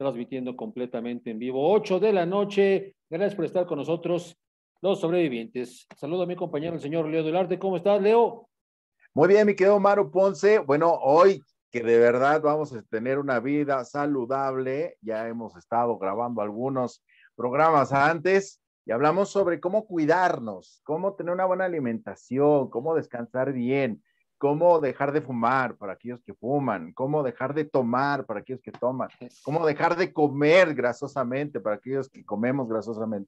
transmitiendo completamente en vivo. 8 de la noche. Gracias por estar con nosotros, los sobrevivientes. Saludo a mi compañero, el señor Leo Delarte. ¿Cómo estás, Leo? Muy bien, mi querido Maru Ponce. Bueno, hoy que de verdad vamos a tener una vida saludable, ya hemos estado grabando algunos programas antes y hablamos sobre cómo cuidarnos, cómo tener una buena alimentación, cómo descansar bien, cómo dejar de fumar para aquellos que fuman, cómo dejar de tomar para aquellos que toman, cómo dejar de comer grasosamente para aquellos que comemos grasosamente.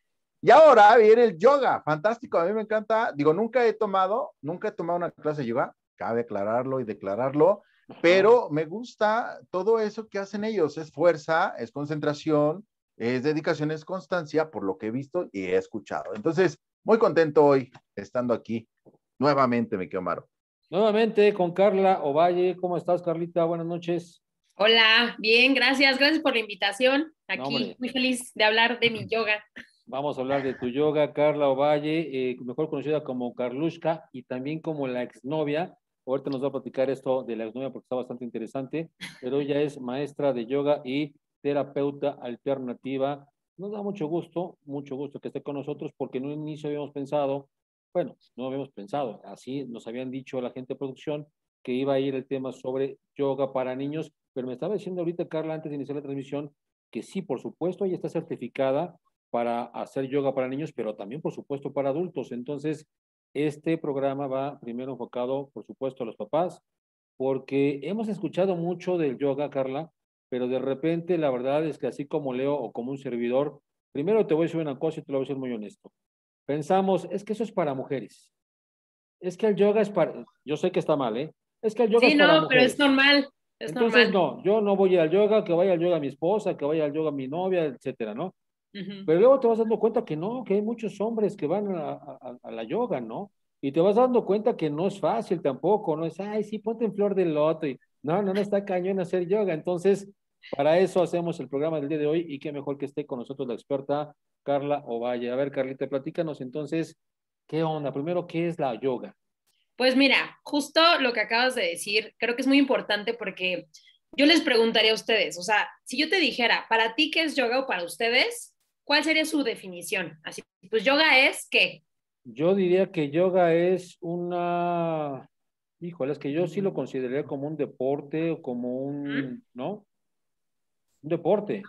Y ahora viene el yoga, fantástico, a mí me encanta, digo, nunca he tomado una clase de yoga, cabe aclararlo y declararlo, pero me gusta todo eso que hacen ellos, es fuerza, es concentración, es dedicación, es constancia, por lo que he visto y he escuchado. Entonces, muy contento hoy estando aquí nuevamente, mi querido Maro. Nuevamente con Carla Ovalle. ¿Cómo estás, Carlita? Buenas noches. Hola, bien, gracias por la invitación. Aquí, No, muy feliz de hablar de mi yoga. Vamos a hablar de tu yoga, Carla Ovalle, mejor conocida como Carlushka y también como la exnovia. Ahorita nos va a platicar esto de la exnovia porque está bastante interesante, pero ella es maestra de yoga y terapeuta alternativa. Nos da mucho gusto que esté con nosotros porque en un inicio habíamos pensado, bueno, no habíamos pensado, así nos habían dicho la gente de producción que iba a ir el tema sobre yoga para niños, pero me estaba diciendo ahorita, Carla, antes de iniciar la transmisión, que sí, por supuesto, ella está certificada para hacer yoga para niños, pero también, por supuesto, para adultos. Entonces, este programa va primero enfocado, por supuesto, a los papás, porque hemos escuchado mucho del yoga, Carla, pero de repente la verdad es que así como Leo o como un servidor, primero te voy a decir una cosa y te lo voy a ser muy honesto. Pensamos, es que eso es para mujeres. Es que el yoga es para, yo sé que está mal, ¿eh? Es que el yoga Sí, es para no, pero mujeres. es normal, es Entonces, normal. no, yo no voy al yoga, que vaya al yoga mi esposa, que vaya al yoga mi novia, etcétera, ¿no? Uh-huh. Pero luego te vas dando cuenta que no, que hay muchos hombres que van a la yoga, ¿no? Y te vas dando cuenta que no es fácil tampoco, no es, ay, sí, ponte en flor de loto. Y, no está cañón hacer yoga. Entonces, para eso hacemos el programa del día de hoy y qué mejor que esté con nosotros la experta Carla Ovalle. A ver, Carlita, platícanos entonces, ¿qué onda? Primero, ¿qué es la yoga? Pues mira, justo lo que acabas de decir, creo que es muy importante porque yo les preguntaría a ustedes, o sea, si yo te dijera, para ti, ¿qué es yoga o para ustedes? ¿Cuál sería su definición? Así, pues yoga es ¿qué? Yo diría que yoga es una, híjole, es que yo sí lo consideraría como un deporte o como ¿Mm? un, ¿no? Un deporte.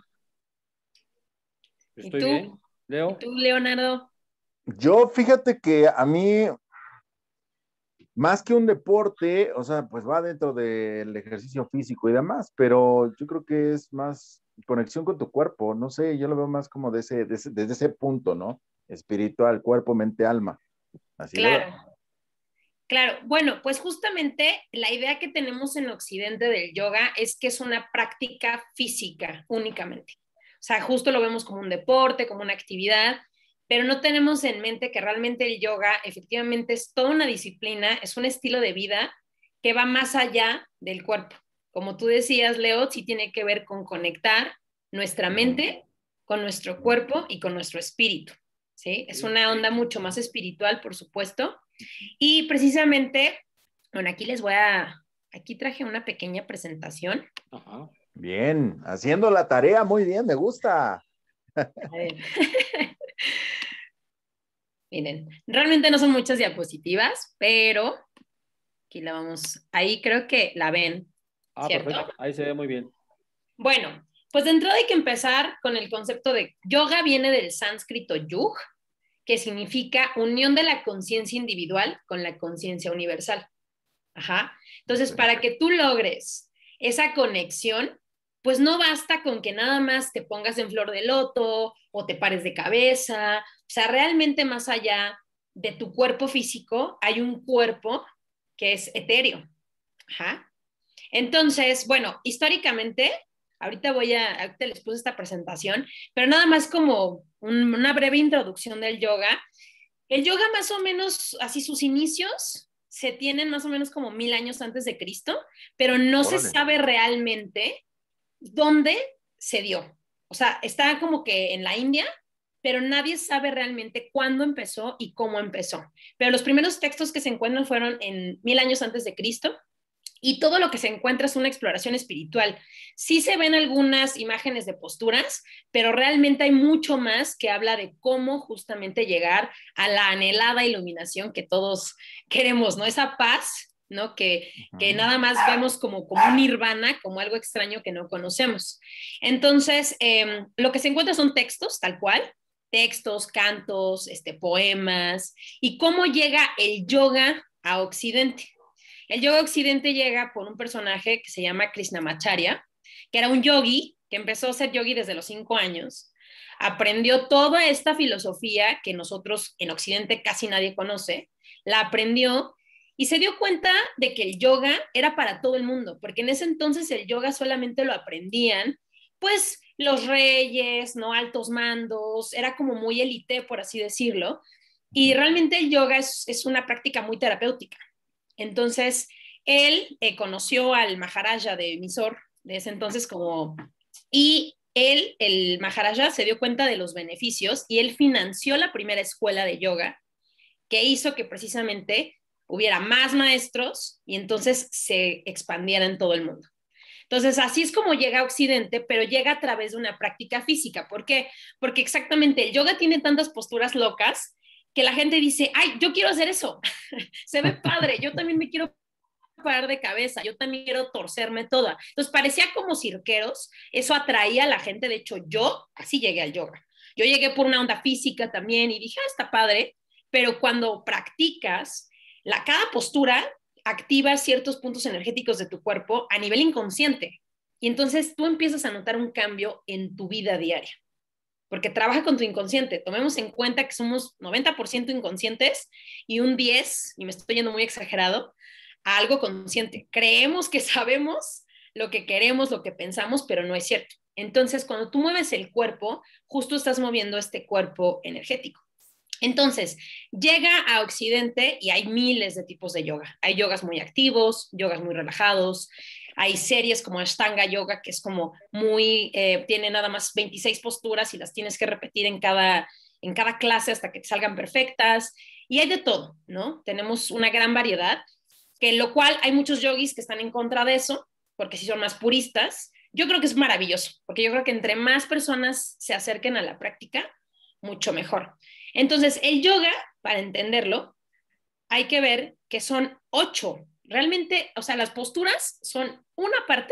¿Y ¿Estoy tú? bien, ¿Y Leo? tú, Leonardo? Yo, fíjate que a mí, más que un deporte, o sea, pues va dentro del ejercicio físico y demás, pero yo creo que es más conexión con tu cuerpo, no sé, yo lo veo más como desde ese punto, ¿no? Espiritual, cuerpo, mente, alma, así lo veo. Claro, claro. Bueno, pues justamente la idea que tenemos en Occidente del yoga es que es una práctica física únicamente. O sea, justo lo vemos como un deporte, como una actividad, pero no tenemos en mente que realmente el yoga efectivamente es toda una disciplina, es un estilo de vida que va más allá del cuerpo. Como tú decías, Leo, sí tiene que ver con conectar nuestra mente con nuestro cuerpo y con nuestro espíritu. ¿Sí? Es una onda mucho más espiritual, por supuesto. Y precisamente, bueno, aquí traje una pequeña presentación. Ajá. Bien, haciendo la tarea muy bien, me gusta. A ver. Miren, realmente no son muchas diapositivas, pero aquí la vamos, ahí creo que la ven, Ah, ¿cierto? perfecto. Ahí se ve muy bien. Bueno, pues de entrada hay que empezar con el concepto de yoga viene del sánscrito yug, que significa unión de la conciencia individual con la conciencia universal. Ajá. Entonces, Okay. para que tú logres esa conexión, pues no basta con que nada más te pongas en flor de loto o te pares de cabeza. O sea, realmente más allá de tu cuerpo físico, hay un cuerpo que es etéreo. Ajá. Entonces, bueno, históricamente, ahorita les puse esta presentación, pero nada más como una breve introducción del yoga. El yoga más o menos, así sus inicios, se tienen más o menos como 1000 años antes de Cristo, pero no se Órale. sabe realmente dónde se dio. O sea, está como que en la India, pero nadie sabe realmente cuándo empezó y cómo empezó. Pero los primeros textos que se encuentran fueron en 1000 años antes de Cristo y todo lo que se encuentra es una exploración espiritual. Sí se ven algunas imágenes de posturas, pero realmente hay mucho más que habla de cómo justamente llegar a la anhelada iluminación que todos queremos, ¿no? Esa paz, ¿no? Que nada más vemos como un nirvana, como algo extraño que no conocemos. Entonces, lo que se encuentra son textos, tal cual, textos, cantos, poemas, y cómo llega el yoga a Occidente. El yoga occidente llega por un personaje que se llama Krishnamacharya, que era un yogi que empezó a ser yogi desde los 5 años. Aprendió toda esta filosofía que nosotros en occidente casi nadie conoce, la aprendió y se dio cuenta de que el yoga era para todo el mundo, porque en ese entonces el yoga solamente lo aprendían pues los reyes, no altos mandos, era como muy élite, por así decirlo, y realmente el yoga es una práctica muy terapéutica. Entonces, él conoció al Maharaja de Mysore de ese entonces y él, el Maharaja, se dio cuenta de los beneficios y él financió la primera escuela de yoga que hizo que precisamente hubiera más maestros y entonces se expandiera en todo el mundo. Entonces, así es como llega a Occidente, pero llega a través de una práctica física. ¿Por qué? Porque exactamente el yoga tiene tantas posturas locas que la gente dice, ay, yo quiero hacer eso, se ve padre, yo también me quiero parar de cabeza, yo también quiero torcerme toda. Entonces parecía como cirqueros, eso atraía a la gente, de hecho yo así llegué al yoga. Yo llegué por una onda física también y dije, está padre, pero cuando practicas, cada postura activa ciertos puntos energéticos de tu cuerpo a nivel inconsciente. Y entonces tú empiezas a notar un cambio en tu vida diaria porque trabaja con tu inconsciente. Tomemos en cuenta que somos 90% inconscientes y un 10%, y me estoy yendo muy exagerado, a algo consciente. Creemos que sabemos lo que queremos, lo que pensamos, pero no es cierto. Entonces, cuando tú mueves el cuerpo, justo estás moviendo este cuerpo energético. Entonces, llega a Occidente y hay miles de tipos de yoga. Hay yogas muy activos, yogas muy relajados, hay series como Ashtanga Yoga, que es como tiene nada más 26 posturas y las tienes que repetir en cada clase hasta que te salgan perfectas. Y hay de todo, ¿no? Tenemos una gran variedad, que lo cual hay muchos yogis que están en contra de eso, porque sí son más puristas. Yo creo que es maravilloso, porque yo creo que entre más personas se acerquen a la práctica, mucho mejor. Entonces, el yoga, para entenderlo, hay que ver que son 8. Realmente, o sea, las posturas son una parte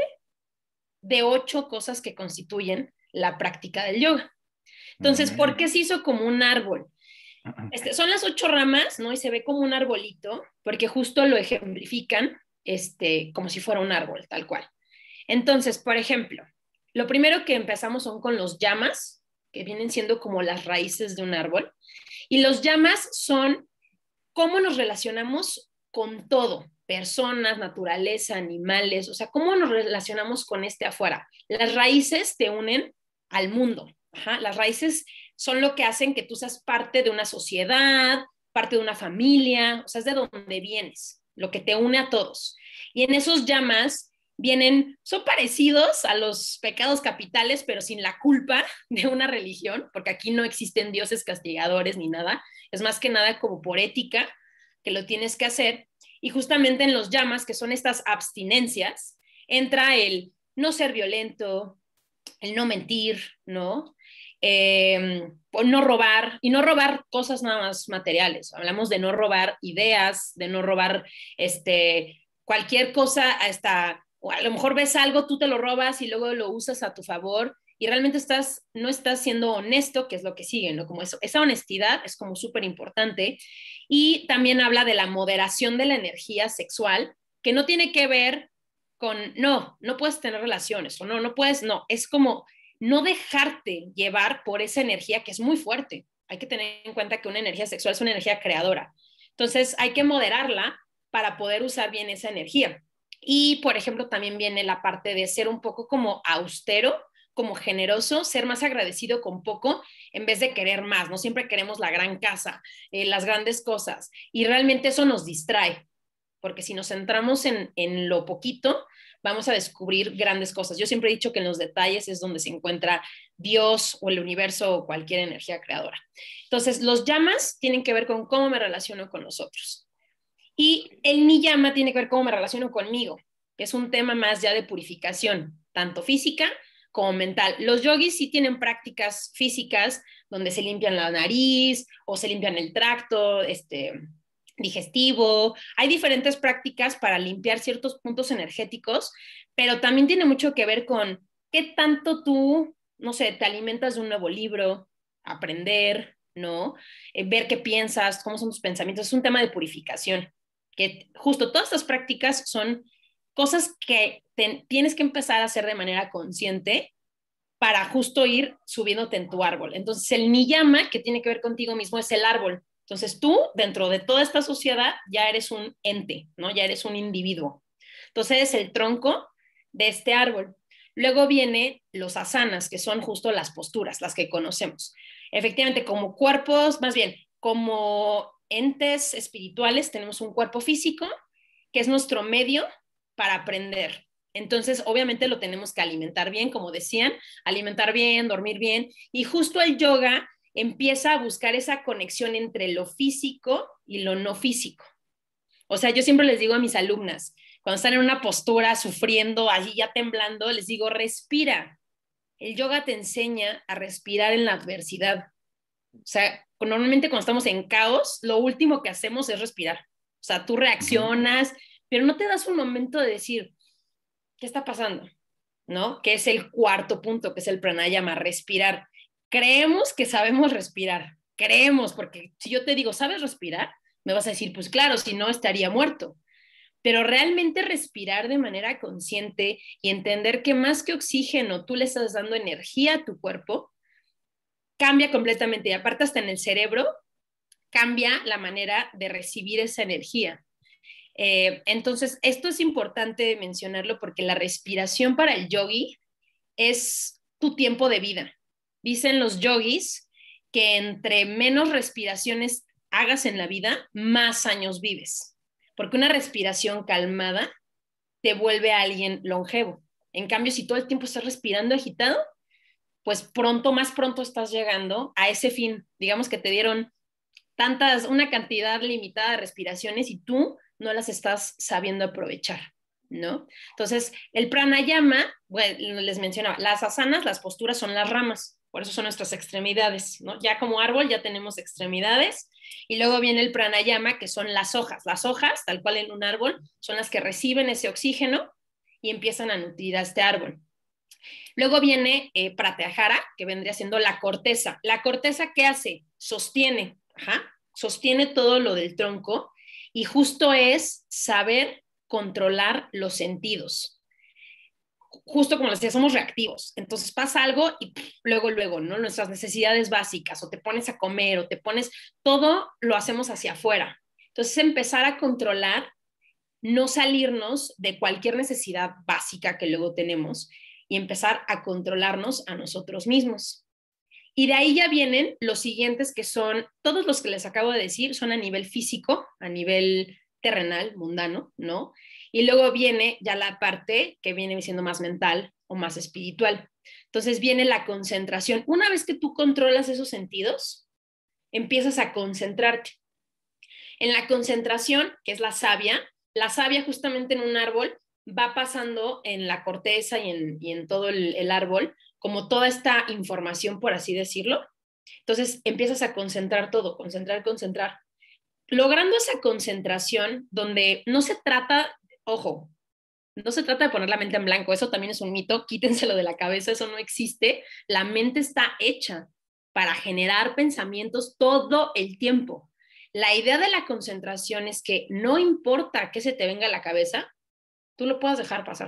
de 8 cosas que constituyen la práctica del yoga. Entonces, ¿por qué se hizo como un árbol? Son las 8 ramas, ¿no? Y se ve como un arbolito, porque justo lo ejemplifican como si fuera un árbol, tal cual. Entonces, por ejemplo, lo primero que empezamos son con los yamas, que vienen siendo como las raíces de un árbol. Y los yamas son cómo nos relacionamos con todo, personas, naturaleza, animales, o sea, cómo nos relacionamos con afuera. Las raíces te unen al mundo. Ajá. Las raíces son lo que hacen que tú seas parte de una sociedad, parte de una familia, o sea, es de donde vienes, lo que te une a todos. Y en esos yamas son parecidos a los pecados capitales, pero sin la culpa de una religión, porque aquí no existen dioses castigadores ni nada, es más que nada como por ética que lo tienes que hacer. Y justamente en los yamas, que son estas abstinencias, entra el no ser violento, el no mentir, ¿no? No robar, y no robar cosas nada más materiales. Hablamos de no robar ideas, de no robar cualquier cosa, o a lo mejor ves algo, tú te lo robas y luego lo usas a tu favor y realmente no estás siendo honesto, que es lo que sigue, ¿no? Como eso, esa honestidad es como súper importante. Y también habla de la moderación de la energía sexual, que no tiene que ver con, no puedes tener relaciones, o no puedes, no, es como no dejarte llevar por esa energía que es muy fuerte. Hay que tener en cuenta que una energía sexual es una energía creadora. Entonces hay que moderarla para poder usar bien esa energía. Y, por ejemplo, también viene la parte de ser un poco como austero, como generoso, ser más agradecido con poco en vez de querer más. No siempre queremos la gran casa, las grandes cosas. Y realmente eso nos distrae, porque si nos centramos en lo poquito, vamos a descubrir grandes cosas. Yo siempre he dicho que en los detalles es donde se encuentra Dios o el universo o cualquier energía creadora. Entonces, los yamas tienen que ver con cómo me relaciono con los otros. Y el niyama tiene que ver cómo me relaciono conmigo. que es un tema más ya de purificación, tanto física como mental. Los yogis sí tienen prácticas físicas donde se limpian la nariz o se limpian el tracto digestivo. Hay diferentes prácticas para limpiar ciertos puntos energéticos, pero también tiene mucho que ver con qué tanto tú, no sé, te alimentas de un nuevo libro, aprender, ¿no? Ver qué piensas, cómo son tus pensamientos. Es un tema de purificación, que justo todas estas prácticas son cosas que tienes que empezar a hacer de manera consciente para justo ir subiéndote en tu árbol. Entonces, el niyama, que tiene que ver contigo mismo, es el árbol. Entonces, tú, dentro de toda esta sociedad, ya eres un ente, ¿no? Ya eres un individuo. Entonces, eres el tronco de este árbol. Luego vienen los asanas, que son justo las posturas, las que conocemos. Efectivamente, como cuerpos, más bien, como entes espirituales, tenemos un cuerpo físico, que es nuestro medio para aprender. Entonces, obviamente lo tenemos que alimentar bien, como decían, alimentar bien, dormir bien. Y justo el yoga empieza a buscar esa conexión entre lo físico y lo no físico. O sea, yo siempre les digo a mis alumnas, cuando están en una postura, sufriendo, allí ya temblando, les digo, respira. El yoga te enseña a respirar en la adversidad. O sea, normalmente cuando estamos en caos, lo último que hacemos es respirar. O sea, tú reaccionas, pero no te das un momento de decir, ¿qué está pasando? ¿No? Que es el cuarto punto, que es el pranayama, respirar. Creemos que sabemos respirar, creemos, porque si yo te digo, ¿sabes respirar? Me vas a decir, pues claro, si no estaría muerto. Pero realmente respirar de manera consciente y entender que más que oxígeno, tú le estás dando energía a tu cuerpo, cambia completamente. Y aparte hasta en el cerebro, cambia la manera de recibir esa energía. Entonces, esto es importante mencionarlo porque la respiración para el yogi es tu tiempo de vida. Dicen los yogis que entre menos respiraciones hagas en la vida, más años vives. Porque una respiración calmada te vuelve a alguien longevo. En cambio, si todo el tiempo estás respirando agitado, pues pronto, más pronto estás llegando a ese fin. Digamos que te dieron una cantidad limitada de respiraciones y tú no las estás sabiendo aprovechar, ¿no? Entonces, el pranayama, bueno, les mencionaba, las asanas, las posturas son las ramas, por eso son nuestras extremidades, ¿no? Ya como árbol ya tenemos extremidades y luego viene el pranayama, que son las hojas. Las hojas, tal cual en un árbol, son las que reciben ese oxígeno y empiezan a nutrir a este árbol. Luego viene pratyahara, que vendría siendo la corteza. ¿La corteza qué hace? Sostiene, sostiene todo lo del tronco y justo es saber controlar los sentidos. Justo como les decía, somos reactivos. Entonces pasa algo y luego, ¿no? Nuestras necesidades básicas, o te pones a comer, o te pones, todo lo hacemos hacia afuera. Entonces empezar a controlar, no salirnos de cualquier necesidad básica que luego tenemos y empezar a controlarnos a nosotros mismos. Y de ahí ya vienen los siguientes, que son, todos los que les acabo de decir, son a nivel físico, a nivel terrenal, mundano, ¿no? Y luego viene ya la parte que viene siendo más mental o más espiritual. Entonces viene la concentración. Una vez que tú controlas esos sentidos, empiezas a concentrarte. En la concentración, que es la savia justamente en un árbol va pasando en la corteza y en todo el árbol, como toda esta información, por así decirlo. Entonces empiezas a concentrar todo, concentrar. Logrando esa concentración donde no se trata, ojo, no se trata de poner la mente en blanco, eso también es un mito, quítenselo de la cabeza, eso no existe. La mente está hecha para generar pensamientos todo el tiempo. La idea de la concentración es que no importa qué se te venga a la cabeza, tú lo puedas dejar pasar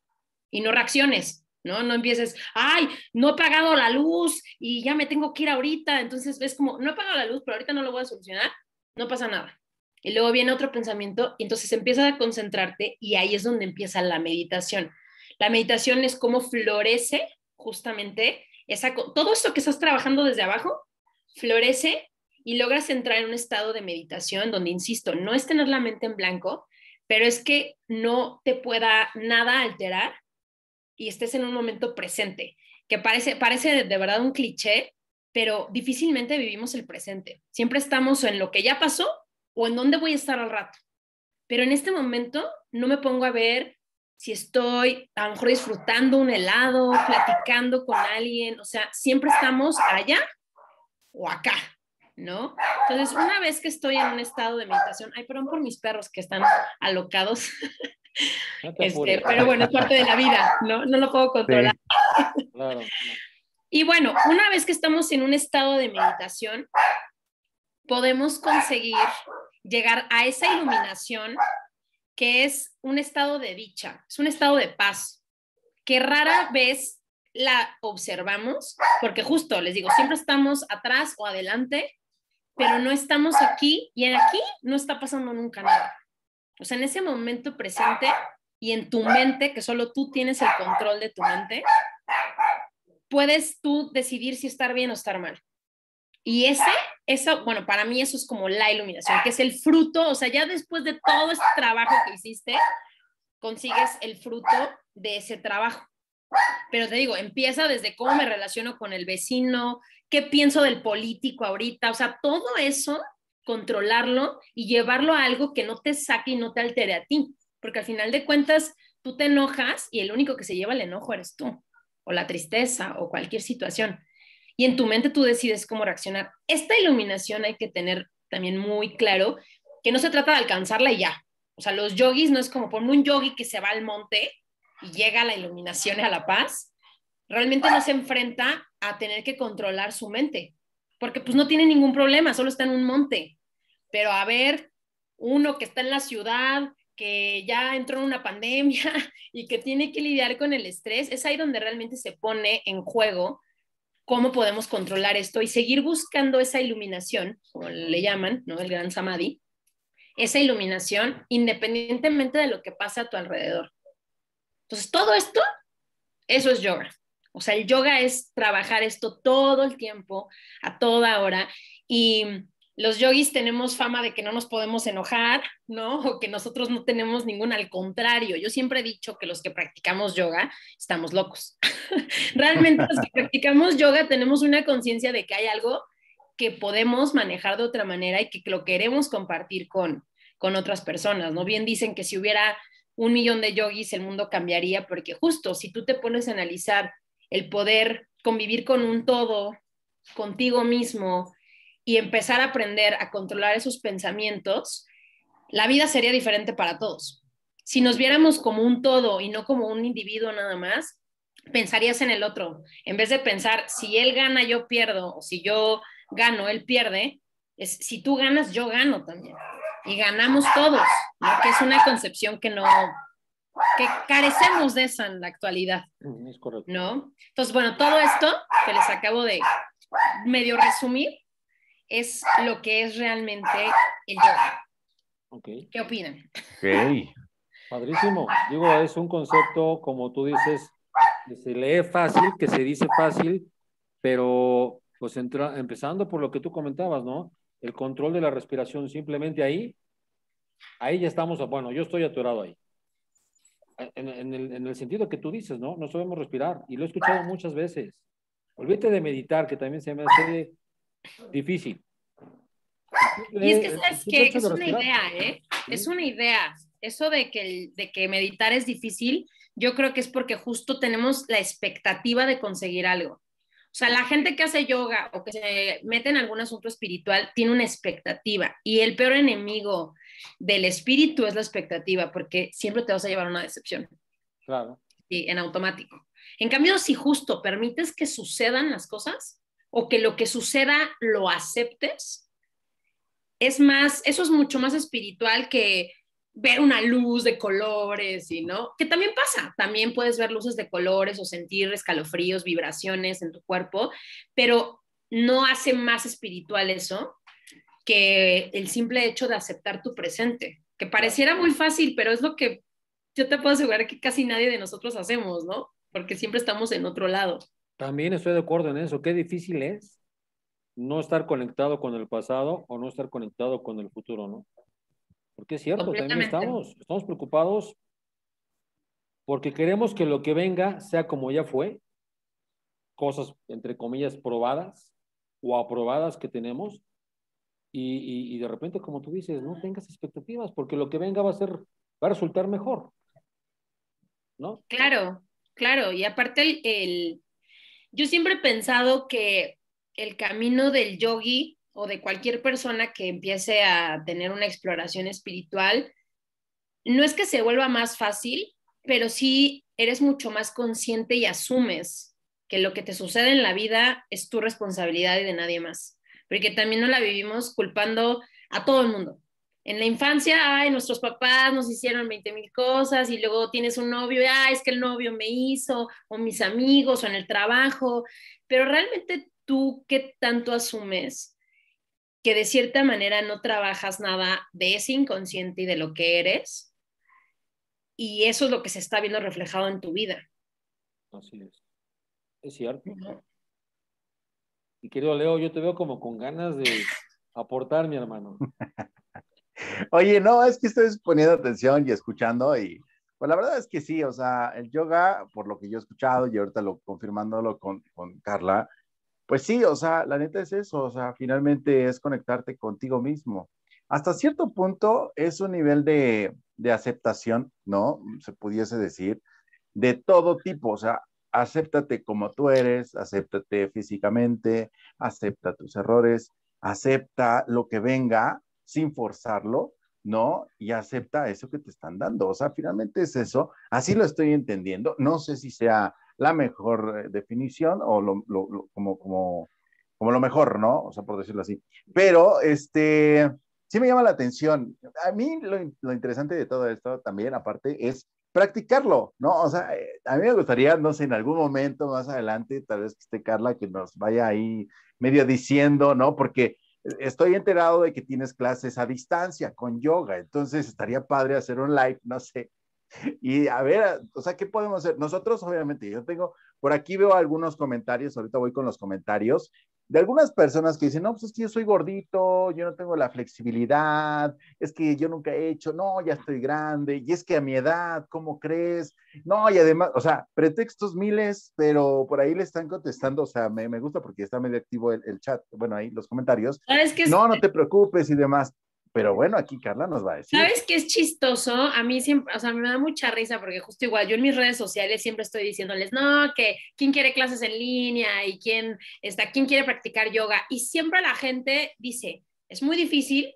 y no reacciones, ¿no? No empieces, ay, no he pagado la luz y ya me tengo que ir ahorita, entonces ves como, no he pagado la luz, pero ahorita no lo voy a solucionar, no pasa nada. Y luego viene otro pensamiento y entonces empiezas a concentrarte y ahí es donde empieza la meditación. La meditación es cómo florece justamente todo esto que estás trabajando desde abajo, florece y logras entrar en un estado de meditación donde, insisto, no es tener la mente en blanco, pero es que no te pueda nada alterar y estés en un momento presente, que parece de verdad un cliché, pero difícilmente vivimos el presente. Siempre estamos en lo que ya pasó o en dónde voy a estar al rato. Pero en este momento no me pongo a ver si estoy a lo mejor disfrutando un helado, platicando con alguien, o sea, siempre estamos allá o acá, ¿no? Entonces, una vez que estoy en un estado de meditación, ay, perdón por mis perros que están alocados, No te apures. pero bueno, es parte de la vida, ¿no? No lo puedo controlar. Sí. Claro. Y bueno, una vez que estamos en un estado de meditación, podemos conseguir llegar a esa iluminación que es un estado de dicha, es un estado de paz, que rara vez la observamos, porque justo les digo, siempre estamos atrás o adelante, pero no estamos aquí y aquí no está pasando nunca nada. O sea, en ese momento presente y en tu mente, que solo tú tienes el control de tu mente, puedes tú decidir si estar bien o estar mal. Y eso, bueno, para mí eso es como la iluminación, que es el fruto, o sea, ya después de todo este trabajo que hiciste, consigues el fruto de ese trabajo. Pero te digo, empieza desde cómo me relaciono con el vecino, qué pienso del político ahorita, o sea, todo eso, controlarlo y llevarlo a algo que no te saque y no te altere a ti, porque al final de cuentas tú te enojas y el único que se lleva el enojo eres tú, o la tristeza, o cualquier situación. Y en tu mente tú decides cómo reaccionar. Esta iluminación hay que tener también muy claro que no se trata de alcanzarla y ya. O sea, los yogis no es como por un yogi que se va al monte y llega a la iluminación y a la paz, realmente no se enfrenta a tener que controlar su mente, porque pues no tiene ningún problema, solo está en un monte. Pero a ver, uno que está en la ciudad, que ya entró en una pandemia y que tiene que lidiar con el estrés, es ahí donde realmente se pone en juego cómo podemos controlar esto y seguir buscando esa iluminación, como le llaman, ¿no? El gran samadhi, esa iluminación independientemente de lo que pasa a tu alrededor. Entonces, todo esto, eso es yoga. O sea, el yoga es trabajar esto todo el tiempo, a toda hora. Y los yogis tenemos fama de que no nos podemos enojar, ¿no? O que nosotros no tenemos ningún, al contrario. Yo siempre he dicho que los que practicamos yoga estamos locos. Realmente los que practicamos yoga tenemos una conciencia de que hay algo que podemos manejar de otra manera y que lo queremos compartir con otras personas, ¿no? Bien dicen que si hubiera 1 millón de yogis, el mundo cambiaría, porque justo si tú te pones a analizar el poder convivir con un todo, contigo mismo, y empezar a aprender a controlar esos pensamientos, la vida sería diferente para todos. Si nos viéramos como un todo y no como un individuo nada más, pensarías en el otro. En vez de pensar, si él gana, yo pierdo, o si yo gano, él pierde, es si tú ganas, yo gano también. Y ganamos todos, ¿no? Que es una concepción que no, que carecemos de esa en la actualidad, Es correcto. ¿no? Entonces, bueno, todo esto que les acabo de medio resumir es lo que es realmente el yoga. Okay. ¿Qué opinan? Ok. Padrísimo. Digo, es un concepto, como tú dices, que se lee fácil, que se dice fácil, pero pues empezando por lo que tú comentabas, ¿no? El control de la respiración, simplemente ahí ya estamos, bueno, yo estoy atorado ahí. En el sentido que tú dices, ¿no? No sabemos respirar, y lo he escuchado muchas veces. Olvídate de meditar, que también se me hace difícil. Y es que, El ¿sabes simple qué? hecho de Es una respirar. idea, ¿eh? ¿Sí? Es una idea. Eso de que meditar es difícil, yo creo que es porque justo tenemos la expectativa de conseguir algo. O sea, la gente que hace yoga o que se mete en algún asunto espiritual tiene una expectativa. Y el peor enemigo del espíritu es la expectativa, porque siempre te vas a llevar a una decepción. Claro. Sí, en automático. En cambio, si justo permites que sucedan las cosas o que lo que suceda lo aceptes, es más, eso es mucho más espiritual que ver una luz de colores y no, que también pasa, también puedes ver luces de colores o sentir escalofríos, vibraciones en tu cuerpo, pero no hace más espiritual eso que el simple hecho de aceptar tu presente, que Claro. pareciera muy fácil, pero es lo que yo te puedo asegurar que casi nadie de nosotros hacemos, ¿no? Porque siempre estamos en otro lado. También estoy de acuerdo en eso. Qué difícil es no estar conectado con el pasado o no estar conectado con el futuro, ¿no? Porque es cierto, también Completamente. estamos preocupados porque queremos que lo que venga sea como ya fue, cosas entre comillas probadas o aprobadas que tenemos, y de repente, como tú dices, no tengas expectativas porque lo que venga va a resultar mejor. ¿no? Claro, claro. Y aparte, yo siempre he pensado que el camino del yogi o de cualquier persona que empiece a tener una exploración espiritual, no es que se vuelva más fácil, pero sí eres mucho más consciente y asumes que lo que te sucede en la vida es tu responsabilidad y de nadie más. Porque también no la vivimos culpando a todo el mundo. En la infancia, ay, nuestros papás nos hicieron 20,000 cosas y luego tienes un novio, ay, es que el novio me hizo, o mis amigos, o en el trabajo, pero realmente tú, ¿qué tanto asumes que de cierta manera no trabajas nada de ese inconsciente y de lo que eres? Y eso es lo que se está viendo reflejado en tu vida. Así es cierto. ¿No? Y querido Leo, yo te veo como con ganas de aportar, mi hermano. Oye, no, es que estoy poniendo atención y escuchando y pues la verdad es que sí, o sea, el yoga, por lo que yo he escuchado y ahorita lo confirmándolo con Carla, pues sí, o sea, la neta es eso, o sea, finalmente es conectarte contigo mismo. Hasta cierto punto es un nivel de aceptación, ¿no? Se pudiese decir, de todo tipo, o sea, acéptate como tú eres, acéptate físicamente, acepta tus errores, acepta lo que venga sin forzarlo, ¿no? Y acepta eso que te están dando. O sea, finalmente es eso. Así lo estoy entendiendo. No sé si sea la mejor definición o como lo mejor, ¿no? O sea, por decirlo así. Pero, sí me llama la atención. A mí lo interesante de todo esto también, aparte, es practicarlo, ¿no? O sea, a mí me gustaría, no sé, en algún momento más adelante, tal vez que esté Carla, que nos vaya ahí medio diciendo, ¿no? Porque estoy enterado de que tienes clases a distancia con yoga, entonces estaría padre hacer un live, no sé, y a ver, o sea, ¿qué podemos hacer? Nosotros, obviamente, yo tengo, por aquí veo algunos comentarios, ahorita voy con los comentarios, de algunas personas que dicen, no, pues es que yo soy gordito, yo no tengo la flexibilidad, es que yo nunca he hecho, no, ya estoy grande, y es que a mi edad, ¿cómo crees? No, y además, o sea, pretextos miles, pero por ahí le están contestando, o sea, me gusta porque está medio activo el chat, bueno, ahí los comentarios, ¿Sabes qué es, no, no te preocupes y demás, pero bueno, aquí Carla nos va a decir. ¿Sabes qué es chistoso? A mí siempre, o sea, me da mucha risa porque justo igual yo en mis redes sociales siempre estoy diciéndoles, no, que quién quiere clases en línea y quién quiere practicar yoga. Y siempre la gente dice, es muy difícil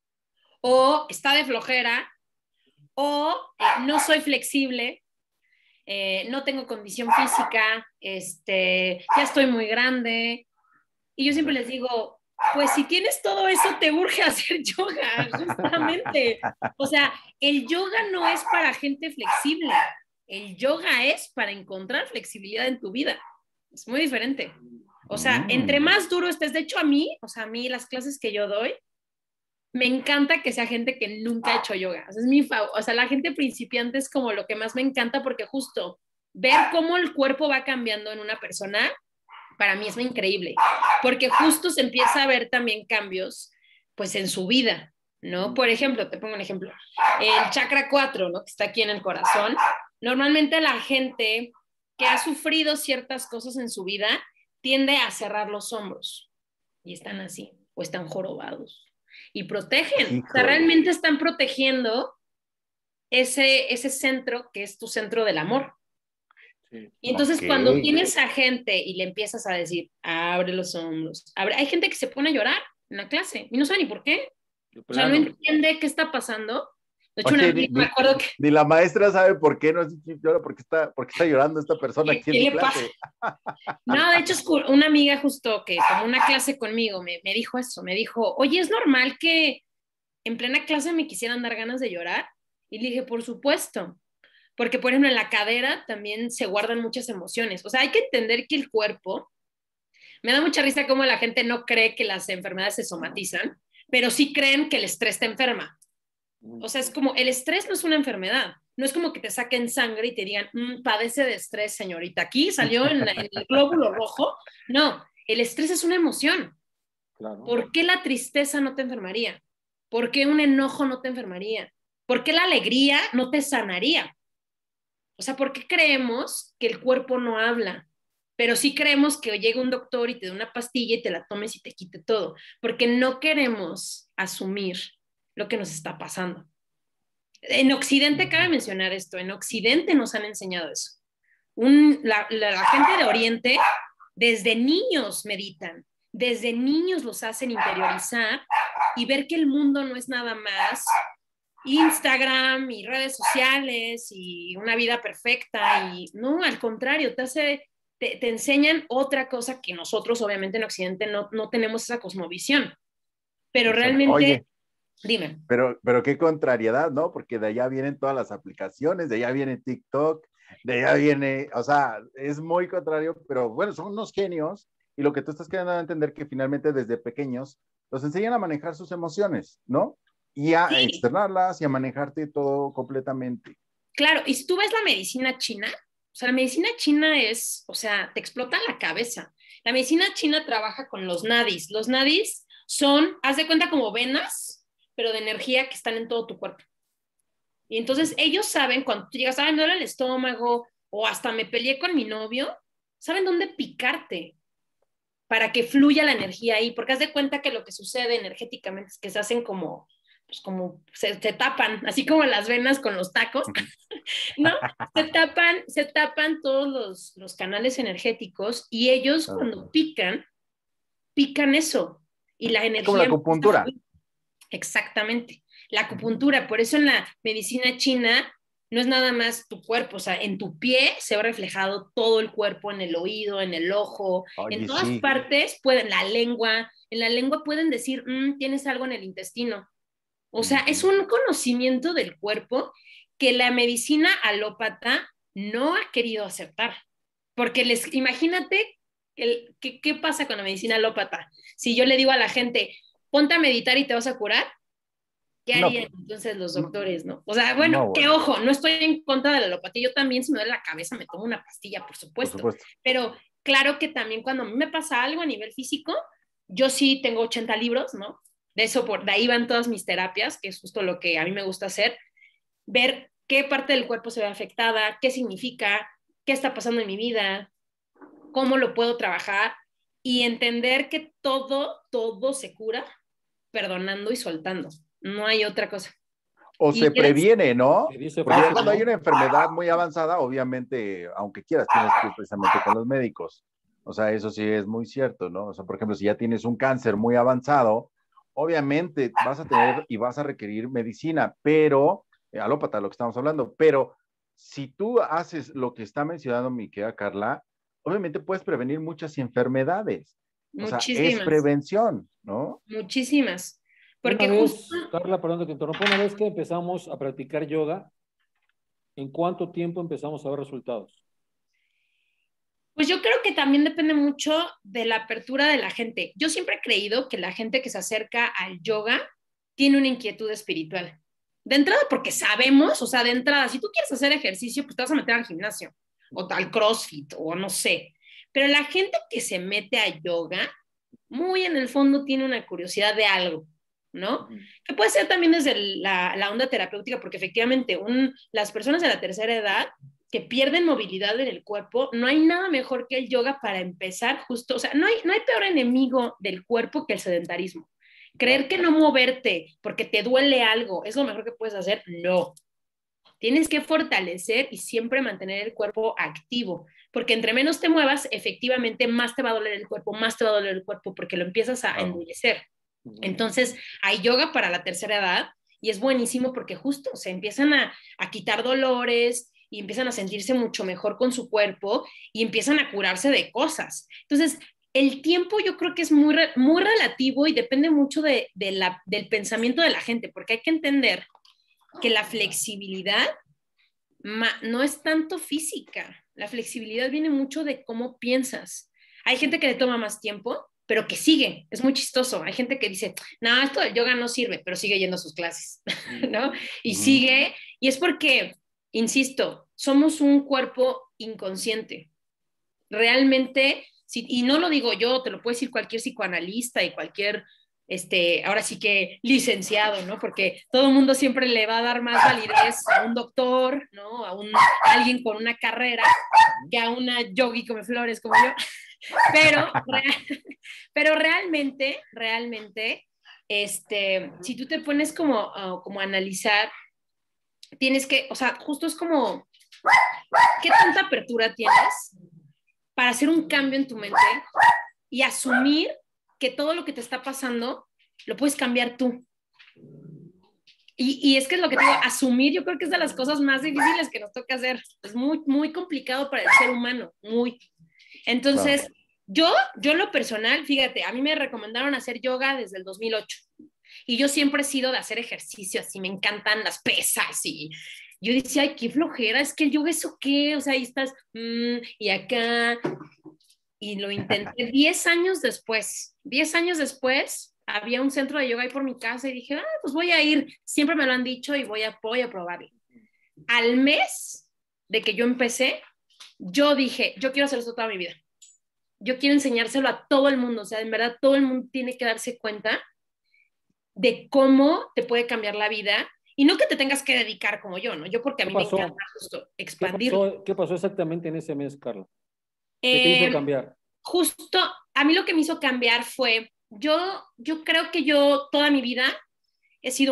o está de flojera o no soy flexible, no tengo condición física, ya estoy muy grande. Y yo siempre les digo, pues si tienes todo eso, te urge hacer yoga, justamente. O sea, el yoga no es para gente flexible. El yoga es para encontrar flexibilidad en tu vida. Es muy diferente. O sea, entre Mm. más duro estés, de hecho a mí las clases que yo doy, me encanta que sea gente que nunca ha hecho yoga. O sea, o sea, la gente principiante es como lo que más me encanta porque justo ver cómo el cuerpo va cambiando en una persona para mí es increíble, porque justo se empieza a ver también cambios, pues en su vida, ¿no? Por ejemplo, te pongo un ejemplo, el chakra 4, ¿no? Que está aquí en el corazón. Normalmente la gente que ha sufrido ciertas cosas en su vida tiende a cerrar los hombros y están así, o están jorobados y protegen, o sea, Híjole. realmente están protegiendo ese centro que es tu centro del amor. Sí. Y entonces Ok. cuando tienes a gente y le empiezas a decir, abre los hombros, abre, hay gente que se pone a llorar en la clase y no sabe ni por qué. De O sea, no plano. entiende qué está pasando. De hecho, una Oye, amiga, me acuerdo que, ni la maestra sabe por qué no es llora, por qué está llorando esta persona aquí ¿qué en mi le pasa? clase. No, de hecho, es una amiga justo que tomó una clase conmigo me dijo eso, me dijo, oye, ¿es normal que en plena clase me quisieran dar ganas de llorar? Y le dije, por supuesto, porque por ejemplo en la cadera también se guardan muchas emociones. O sea, hay que entender que el cuerpo. Me da mucha risa cómo la gente no cree que las enfermedades se somatizan, pero sí creen que el estrés te enferma. O sea, es como, el estrés no es una enfermedad. No es como que te saquen sangre y te digan, padece de estrés, señorita. Aquí salió en el glóbulo rojo. No, el estrés es una emoción. Claro. ¿Por qué la tristeza no te enfermaría? ¿Por qué un enojo no te enfermaría? ¿Por qué la alegría no te sanaría? O sea, ¿por qué creemos que el cuerpo no habla? Pero sí creemos que llegue un doctor y te dé una pastilla y te la tomes y te quite todo, porque no queremos asumir lo que nos está pasando. En Occidente, cabe mencionar esto, en Occidente nos han enseñado eso. La gente de Oriente, desde niños meditan, desde niños los hacen interiorizar y ver que el mundo no es nada más Instagram y redes sociales y una vida perfecta. Y no, al contrario, te enseñan otra cosa que nosotros obviamente en Occidente no tenemos esa cosmovisión. Pero Exacto. realmente, Oye, dime. pero qué contrariedad, ¿no? Porque de allá vienen todas las aplicaciones, de allá viene TikTok, de allá viene, o sea, es muy contrario, pero bueno, son unos genios y lo que tú estás queriendo entender que finalmente desde pequeños los enseñan a manejar sus emociones, ¿no? Y a Sí, externarlas y a manejarte todo completamente. claro, y si tú ves la medicina china, o sea, la medicina china es, o sea, te explota la cabeza. La medicina china trabaja con los nadis. Los nadis son, haz de cuenta como venas, pero de energía que están en todo tu cuerpo. Y entonces ellos saben cuando tú llegas, me duele el estómago, o hasta me peleé con mi novio, saben dónde picarte para que fluya la energía ahí, porque haz de cuenta que lo que sucede energéticamente es que se hacen como, pues como se tapan, así como las venas con los tacos, ¿no? Se tapan todos los canales energéticos y ellos cuando pican eso y la Es como la energía empieza a acupuntura. fluir. Exactamente. La acupuntura, por eso en la medicina china no es nada más tu cuerpo, o sea, en tu pie se ve reflejado todo el cuerpo, en el oído, en el ojo, en Oye, todas sí, partes pueden, en la lengua pueden decir, tienes algo en el intestino. O sea, es un conocimiento del cuerpo que la medicina alópata no ha querido aceptar. Porque imagínate qué pasa con la medicina alópata. Si yo le digo a la gente, ponte a meditar y te vas a curar, ¿qué no, harían pues, entonces los doctores, no? O sea, no, bueno, que bueno, ojo, no estoy en contra de la alopatía, yo también si me duele la cabeza me tomo una pastilla, por por supuesto, supuesto. pero claro que también cuando a mí me pasa algo a nivel físico, yo sí tengo 80 libros, ¿no? De ahí van todas mis terapias, que es justo lo que a mí me gusta hacer, ver qué parte del cuerpo se ve afectada, qué significa, qué está pasando en mi vida, cómo lo puedo trabajar y entender que todo se cura perdonando y soltando. No hay otra cosa. O Y se quieres, previene, ¿no? Se dice Porque ya fácil, cuando hay ¿no? una enfermedad muy avanzada, obviamente, aunque quieras, tienes que ir precisamente con los médicos. O sea, eso sí es muy cierto, ¿no? O sea, por ejemplo, si ya tienes un cáncer muy avanzado, obviamente vas a tener y vas a requerir medicina, pero, alópata, lo que estamos hablando, pero si tú haces lo que está mencionando mi querida Carla, obviamente puedes prevenir muchas enfermedades. O sea, es muchísimas, muchísimas. Una Porque justo, vez, Carla, perdón que te interrumpa, una vez que empezamos a practicar yoga, ¿en cuánto tiempo empezamos a ver resultados? pues yo creo que también depende mucho de la apertura de la gente. Yo siempre he creído que la gente que se acerca al yoga tiene una inquietud espiritual. De entrada, porque sabemos, o sea, de entrada, si tú quieres hacer ejercicio, pues te vas a meter al gimnasio o al CrossFit o no sé. Pero la gente que se mete a yoga, muy en el fondo tiene una curiosidad de algo, ¿no? Ujú. Que puede ser también desde la onda terapéutica, porque efectivamente las personas de la tercera edad que pierden movilidad en el cuerpo, no hay nada mejor que el yoga para empezar justo, o sea, no hay peor enemigo del cuerpo que el sedentarismo. Creer Claro. que no moverte porque te duele algo es lo mejor que puedes hacer, no. Tienes que fortalecer y siempre mantener el cuerpo activo, porque entre menos te muevas, efectivamente más te va a doler el cuerpo, más te va a doler el cuerpo, porque lo empiezas a Claro. endurecer. Ujú. Entonces, hay yoga para la tercera edad y es buenísimo porque justo se empiezan a quitar dolores y empiezan a sentirse mucho mejor con su cuerpo y empiezan a curarse de cosas. Entonces, el tiempo yo creo que es muy relativo y depende mucho del pensamiento de la gente, porque hay que entender que la flexibilidad no es tanto física, la flexibilidad viene mucho de cómo piensas. Hay gente que le toma más tiempo, pero que sigue, es muy chistoso. Hay gente que dice, no, esto del yoga no sirve, pero sigue yendo a sus clases, ¿no? Y Ujú. sigue, y es porque, insisto, somos un cuerpo inconsciente. Realmente, y no lo digo yo, te lo puede decir cualquier psicoanalista y cualquier, ahora sí que licenciado, ¿no? Porque todo el mundo siempre le va a dar más validez a un doctor, ¿no? A alguien con una carrera que a una yogi come flores como yo. Pero, pero realmente, si tú te pones como a analizar, tienes que, o sea, justo es como, ¿qué tanta apertura tienes para hacer un cambio en tu mente y asumir que todo lo que te está pasando lo puedes cambiar tú? Y es que es lo que te digo, asumir yo creo que es de las cosas más difíciles que nos toca hacer. Es muy, muy complicado para el ser humano, muy. Entonces, Claro. yo en lo personal, fíjate, a mí me recomendaron hacer yoga desde el 2008 y yo siempre he sido de hacer ejercicio, así me encantan las pesas y yo decía, ay, qué flojera, es que el yoga es o qué, o sea, ahí estás, y acá, y lo intenté 10 años después, había un centro de yoga ahí por mi casa y dije, pues voy a ir, siempre me lo han dicho y voy a probarlo. Al mes de que yo empecé, yo dije, yo quiero hacer esto toda mi vida. Yo quiero enseñárselo a todo el mundo, o sea, en verdad todo el mundo tiene que darse cuenta de cómo te puede cambiar la vida y no que te tengas que dedicar como yo, ¿no? Yo porque a ¿Qué mí me encanta pasó? justo expandir. ¿Qué pasó exactamente en ese mes, Carla? ¿Qué te hizo Eh, cambiar? Justo, a mí lo que me hizo cambiar fue, yo creo que yo toda mi vida he sido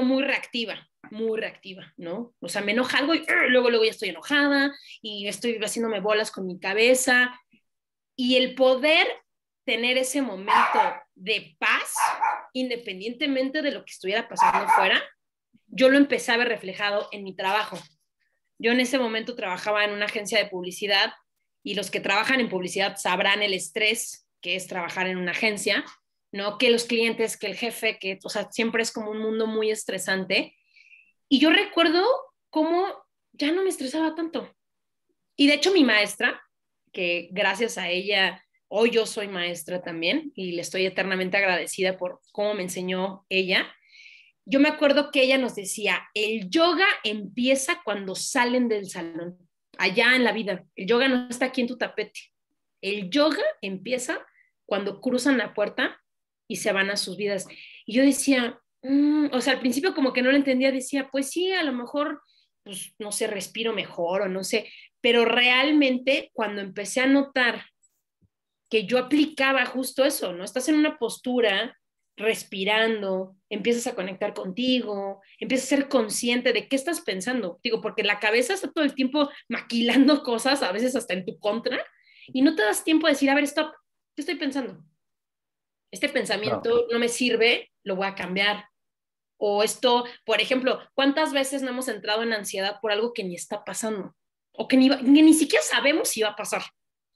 muy reactiva, ¿no? O sea, me enoja algo y luego ya estoy enojada y estoy haciéndome bolas con mi cabeza. Y el poder tener ese momento de paz, independientemente de lo que estuviera pasando fuera, yo lo empecé a ver reflejado en mi trabajo. Yo en ese momento trabajaba en una agencia de publicidad y los que trabajan en publicidad sabrán el estrés que es trabajar en una agencia, ¿no? Que los clientes, que el jefe, que, o sea, siempre es como un mundo muy estresante. Y yo recuerdo cómo ya no me estresaba tanto. Y de hecho mi maestra, que gracias a ella, hoy yo soy maestra también y le estoy eternamente agradecida por cómo me enseñó ella. Yo me acuerdo que ella nos decía, el yoga empieza cuando salen del salón, allá en la vida. El yoga no está aquí en tu tapete. El yoga empieza cuando cruzan la puerta y se van a sus vidas. Y yo decía, o sea, al principio como que no lo entendía, decía, pues sí, a lo mejor, pues no sé, respiro mejor o no sé, pero realmente cuando empecé a notar que yo aplicaba justo eso, ¿no? Estás en una postura, respirando, empiezas a conectar contigo, empiezas a ser consciente de qué estás pensando. Digo, porque la cabeza está todo el tiempo maquilando cosas, a veces hasta en tu contra, y no te das tiempo de decir, a ver, stop, ¿qué estoy pensando? Este Claro. pensamiento no me sirve, lo voy a cambiar. O esto, por ejemplo, ¿cuántas veces no hemos entrado en ansiedad por algo que ni está pasando? O que ni siquiera sabemos si va a pasar.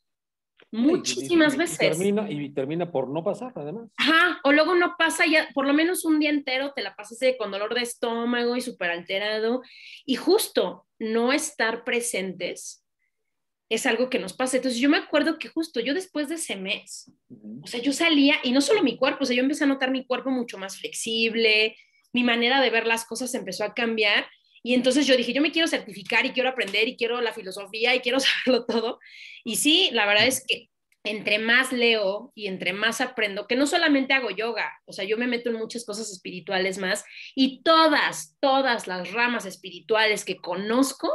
No, Muchísimas veces. y termina por no pasar, además. Ajá, o luego no pasa ya, por lo menos un día entero te la pasas con dolor de estómago y súper alterado. Y justo no estar presentes es algo que nos pasa. Entonces yo me acuerdo que justo yo después de ese mes, o sea, yo salía y no solo mi cuerpo, o sea, yo empecé a notar mi cuerpo mucho más flexible, mi manera de ver las cosas empezó a cambiar. Y entonces yo dije, yo me quiero certificar y quiero aprender y quiero la filosofía y quiero saberlo todo. Y sí, la verdad es que entre más leo y entre más aprendo, que no solamente hago yoga, o sea, yo me meto en muchas cosas espirituales más y todas las ramas espirituales que conozco,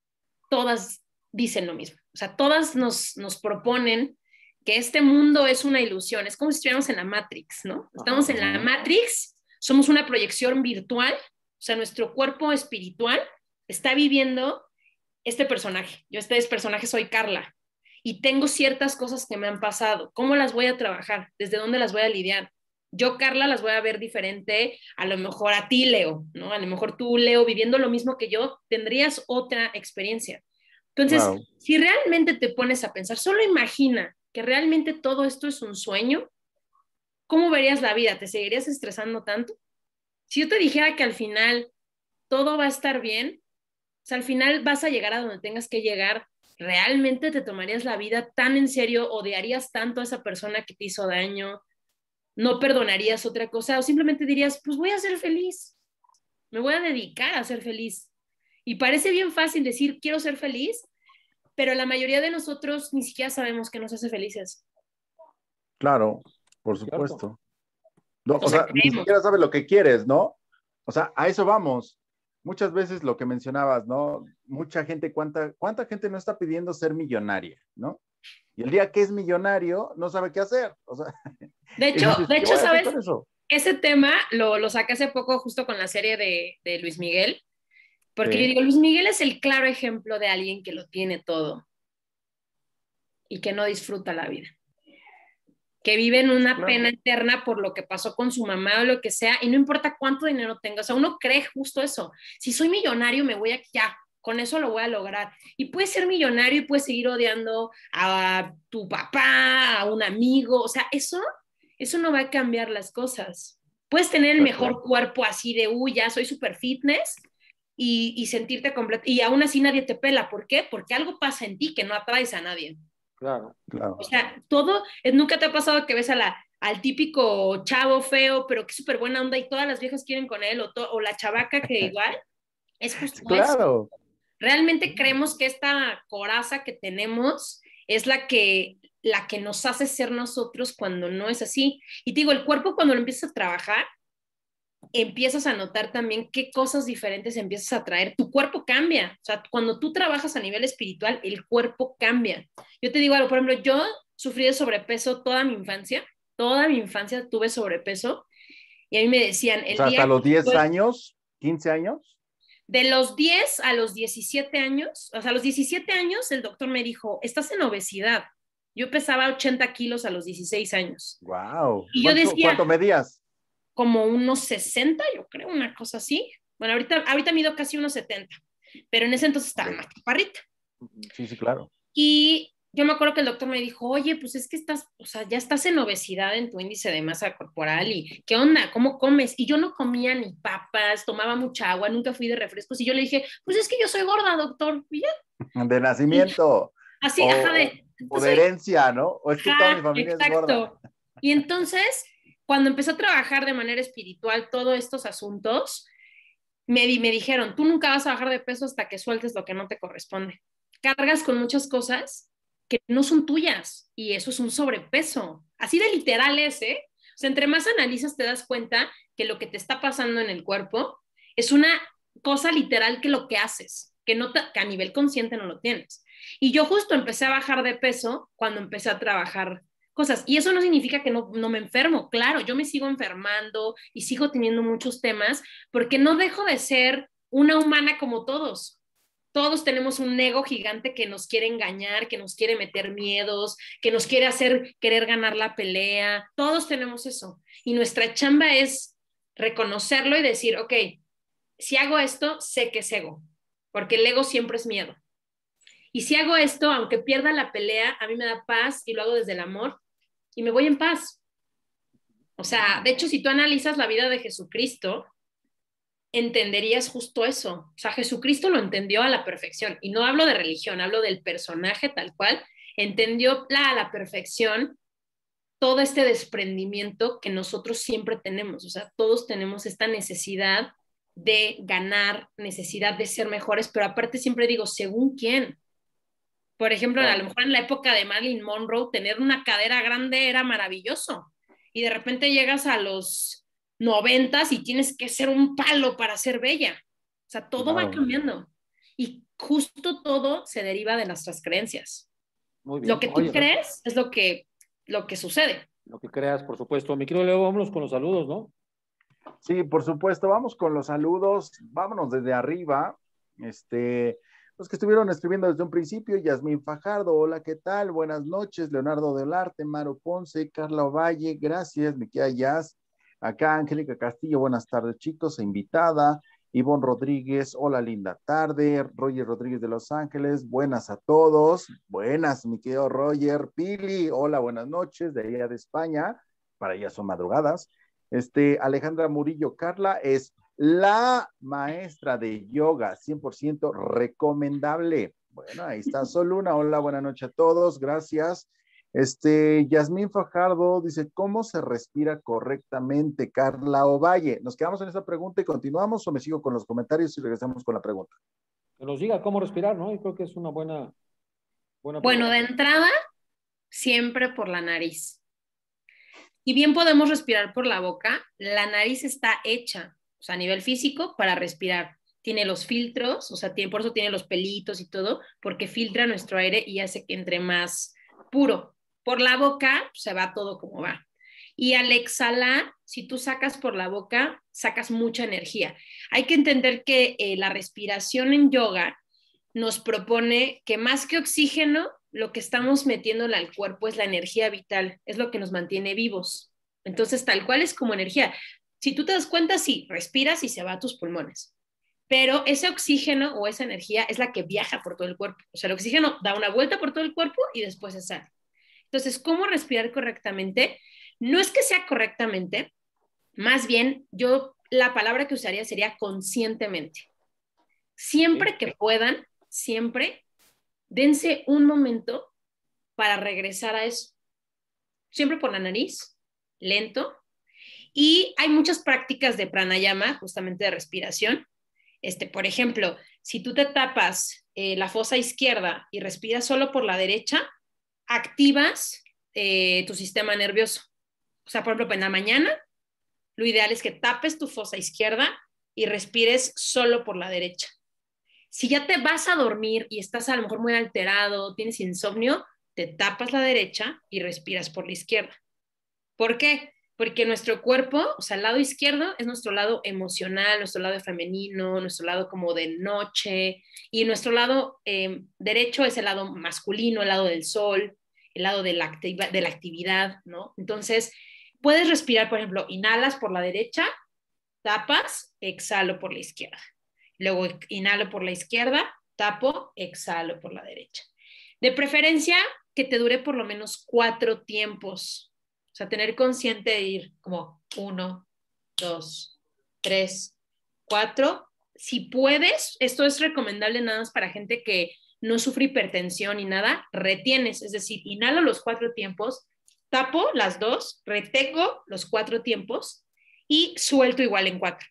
todas dicen lo mismo. O sea, todas nos proponen que este mundo es una ilusión, es como si estuviéramos en la Matrix, ¿no? Estamos en la Matrix, somos una proyección virtual, o sea, nuestro cuerpo espiritual está viviendo este personaje. Yo este personaje soy Carla y tengo ciertas cosas que me han pasado. ¿Cómo las voy a trabajar? ¿Desde dónde las voy a lidiar? Yo, Carla, las voy a ver diferente, a lo mejor a ti, Leo, ¿no? A lo mejor tú, Leo, viviendo lo mismo que yo, tendrías otra experiencia. Entonces, Claro. si realmente te pones a pensar, solo imagina que realmente todo esto es un sueño, ¿cómo verías la vida? ¿Te seguirías estresando tanto? Si yo te dijera que al final todo va a estar bien, o sea, al final vas a llegar a donde tengas que llegar, ¿realmente te tomarías la vida tan en serio? ¿Odiarías tanto a esa persona que te hizo daño? ¿No perdonarías otra cosa? ¿O simplemente dirías, pues voy a ser feliz, me voy a dedicar a ser feliz? Y parece bien fácil decir, quiero ser feliz, pero la mayoría de nosotros ni siquiera sabemos qué nos hace felices. Claro, por Cierto. supuesto. No, O o sea, sea, ni creemos. siquiera sabes lo que quieres, ¿no? O sea, a eso vamos. Muchas veces lo que mencionabas, ¿no? Mucha gente, ¿cuánta gente no está pidiendo ser millonaria, ¿no? Y el día que es millonario, no sabe qué hacer. O sea, De y hecho, dices, de ¿qué hecho, voy a hacer ¿sabes? con eso? Ese tema lo saqué hace poco justo con la serie de Luis Miguel, Porque yo digo, Luis Miguel es el claro ejemplo de alguien que lo tiene todo y que no disfruta la vida. Que vive en una pena eterna por lo que pasó con su mamá o lo que sea, y no importa cuánto dinero tenga, o sea, uno cree justo eso, si soy millonario me voy a, ya, con eso lo voy a lograr, y puedes ser millonario y puedes seguir odiando a tu papá, a un amigo, o sea, eso no va a cambiar las cosas. Puedes tener el mejor cuerpo así de, ya soy super fitness, y sentirte completo, y aún así nadie te pela, ¿por qué? Porque algo pasa en ti que no atraes a nadie. Claro. O sea, nunca te ha pasado que ves al típico chavo feo, pero que es súper buena onda y todas las viejas quieren con él, o la chavaca que igual, es justo eso. Realmente creemos que esta coraza que tenemos es la que nos hace ser nosotros cuando no es así. Y te digo, el cuerpo cuando lo empiezas a trabajar, empiezas a notar también qué cosas diferentes empiezas a traer. Tu cuerpo cambia. O sea, cuando tú trabajas a nivel espiritual, el cuerpo cambia. Yo te digo algo, por ejemplo, yo sufrí de sobrepeso toda mi infancia tuve sobrepeso, y a mí me decían, o sea, hasta los 10 años, 15 años. De los 10 a los 17 años, o sea, a los 17 años el doctor me dijo, estás en obesidad. Yo pesaba 80 kilos a los 16 años. Wow. Y yo decía, ¿cuánto medías? Como unos 60, yo creo, una cosa así. Bueno, ahorita mido casi unos 70, pero en ese entonces estaba más chaparrita. Sí, claro. Y yo me acuerdo que el doctor me dijo, oye, pues es que ya estás en obesidad en tu índice de masa corporal, y ¿qué onda? ¿Cómo comes? Y yo no comía ni papas, tomaba mucha agua, nunca fui de refrescos, y yo le dije, pues es que yo soy gorda, doctor, y ya. De nacimiento. Así, o de herencia, ¿no? O es que toda mi familia es gorda. Y entonces, cuando empecé a trabajar de manera espiritual todos estos asuntos, me dijeron, tú nunca vas a bajar de peso hasta que sueltes lo que no te corresponde. Cargas con muchas cosas que no son tuyas, y eso es un sobrepeso. Así de literal es, ¿eh? O sea, entre más analizas te das cuenta que lo que te está pasando en el cuerpo es una cosa literal que lo que haces, que a nivel consciente no lo tienes. Y yo justo empecé a bajar de peso cuando empecé a trabajar cosas. Y eso no significa que no me enfermo. Claro, yo me sigo enfermando y sigo teniendo muchos temas, porque no dejo de ser una humana como todos. Todos tenemos un ego gigante que nos quiere engañar, que nos quiere meter miedos, que nos quiere hacer querer ganar la pelea. Todos tenemos eso. Y nuestra chamba es reconocerlo y decir, ok, si hago esto, sé que es ego, porque el ego siempre es miedo. Y si hago esto, aunque pierda la pelea, a mí me da paz y lo hago desde el amor y me voy en paz. O sea, de hecho, si tú analizas la vida de Jesucristo, entenderías justo eso. O sea, Jesucristo lo entendió a la perfección. Y no hablo de religión, hablo del personaje tal cual. Entendió a la perfección todo este desprendimiento que nosotros siempre tenemos. O sea, todos tenemos esta necesidad de ganar, necesidad de ser mejores, pero aparte siempre digo, ¿según quién? Por ejemplo, a lo mejor en la época de Marilyn Monroe, tener una cadera grande era maravilloso. Y de repente llegas a los 90 y tienes que ser un palo para ser bella. O sea, todo va cambiando. Y justo todo se deriva de nuestras creencias. Muy bien. Lo que tú crees es lo que sucede. Lo que creas, por supuesto. Mi querido Leo, vámonos con los saludos, ¿no? Sí, por supuesto. Vamos con los saludos. Vámonos desde arriba. Los que estuvieron escribiendo desde un principio: Yasmín Fajardo, hola, ¿qué tal? Buenas noches. Leonardo Delarte, Maro Ponce, Carla Ovalle, gracias, mi querida Yas. Acá Angélica Castillo, buenas tardes, chicos, invitada. Ivonne Rodríguez, hola, linda tarde. Roger Rodríguez de Los Ángeles, buenas a todos. Buenas, mi querido Roger. Pili, hola, buenas noches, de allá de España. Para allá son madrugadas. Alejandra Murillo, Carla es la maestra de yoga, 100% recomendable. Bueno, ahí está Soluna. Hola, buenas noches a todos. Gracias. Yasmín Fajardo dice, ¿cómo se respira correctamente? Carla Ovalle. ¿Nos quedamos en esa pregunta y continuamos, o me sigo con los comentarios y regresamos con la pregunta? Que nos diga cómo respirar, ¿no? Yo creo que es una buena bueno, pregunta. De entrada, siempre por la nariz. Y bien podemos respirar por la boca, la nariz está hecha, o sea, a nivel físico, para respirar. Tiene los filtros, o sea, por eso tiene los pelitos y todo, porque filtra nuestro aire y hace que entre más puro. Por la boca se va todo como va. Y al exhalar, si tú sacas por la boca, sacas mucha energía. Hay que entender que la respiración en yoga nos propone que más que oxígeno, lo que estamos metiéndole al cuerpo es la energía vital, es lo que nos mantiene vivos. Entonces, tal cual es como energía. Si tú te das cuenta, sí, respiras y se va a tus pulmones. Pero ese oxígeno o esa energía es la que viaja por todo el cuerpo. O sea, el oxígeno da una vuelta por todo el cuerpo y después se sale. Entonces, ¿cómo respirar correctamente? No es que sea correctamente, más bien yo la palabra que usaría sería conscientemente. Siempre que puedan, siempre dense un momento para regresar a eso. Siempre por la nariz, lento. Y hay muchas prácticas de pranayama, justamente de respiración. Por ejemplo, si tú te tapas la fosa izquierda y respiras solo por la derecha, activas tu sistema nervioso. O sea, por ejemplo, en la mañana, lo ideal es que tapes tu fosa izquierda y respires solo por la derecha. Si ya te vas a dormir y estás a lo mejor muy alterado, tienes insomnio, te tapas la derecha y respiras por la izquierda. ¿Por qué? Porque nuestro cuerpo, o sea, el lado izquierdo es nuestro lado emocional, nuestro lado femenino, nuestro lado como de noche, y nuestro lado derecho es el lado masculino, el lado del sol, el lado de la actividad, ¿no? Entonces, puedes respirar, por ejemplo, inhalas por la derecha, tapas, exhalo por la izquierda. Luego inhalo por la izquierda, tapo, exhalo por la derecha. De preferencia, que te dure por lo menos 4 tiempos. O sea, tener consciente de ir como 1, 2, 3, 4. Si puedes, esto es recomendable nada más para gente que no sufre hipertensión ni nada, retienes, es decir, inhalo los 4 tiempos, tapo las 2, retengo los 4 tiempos y suelto igual en 4.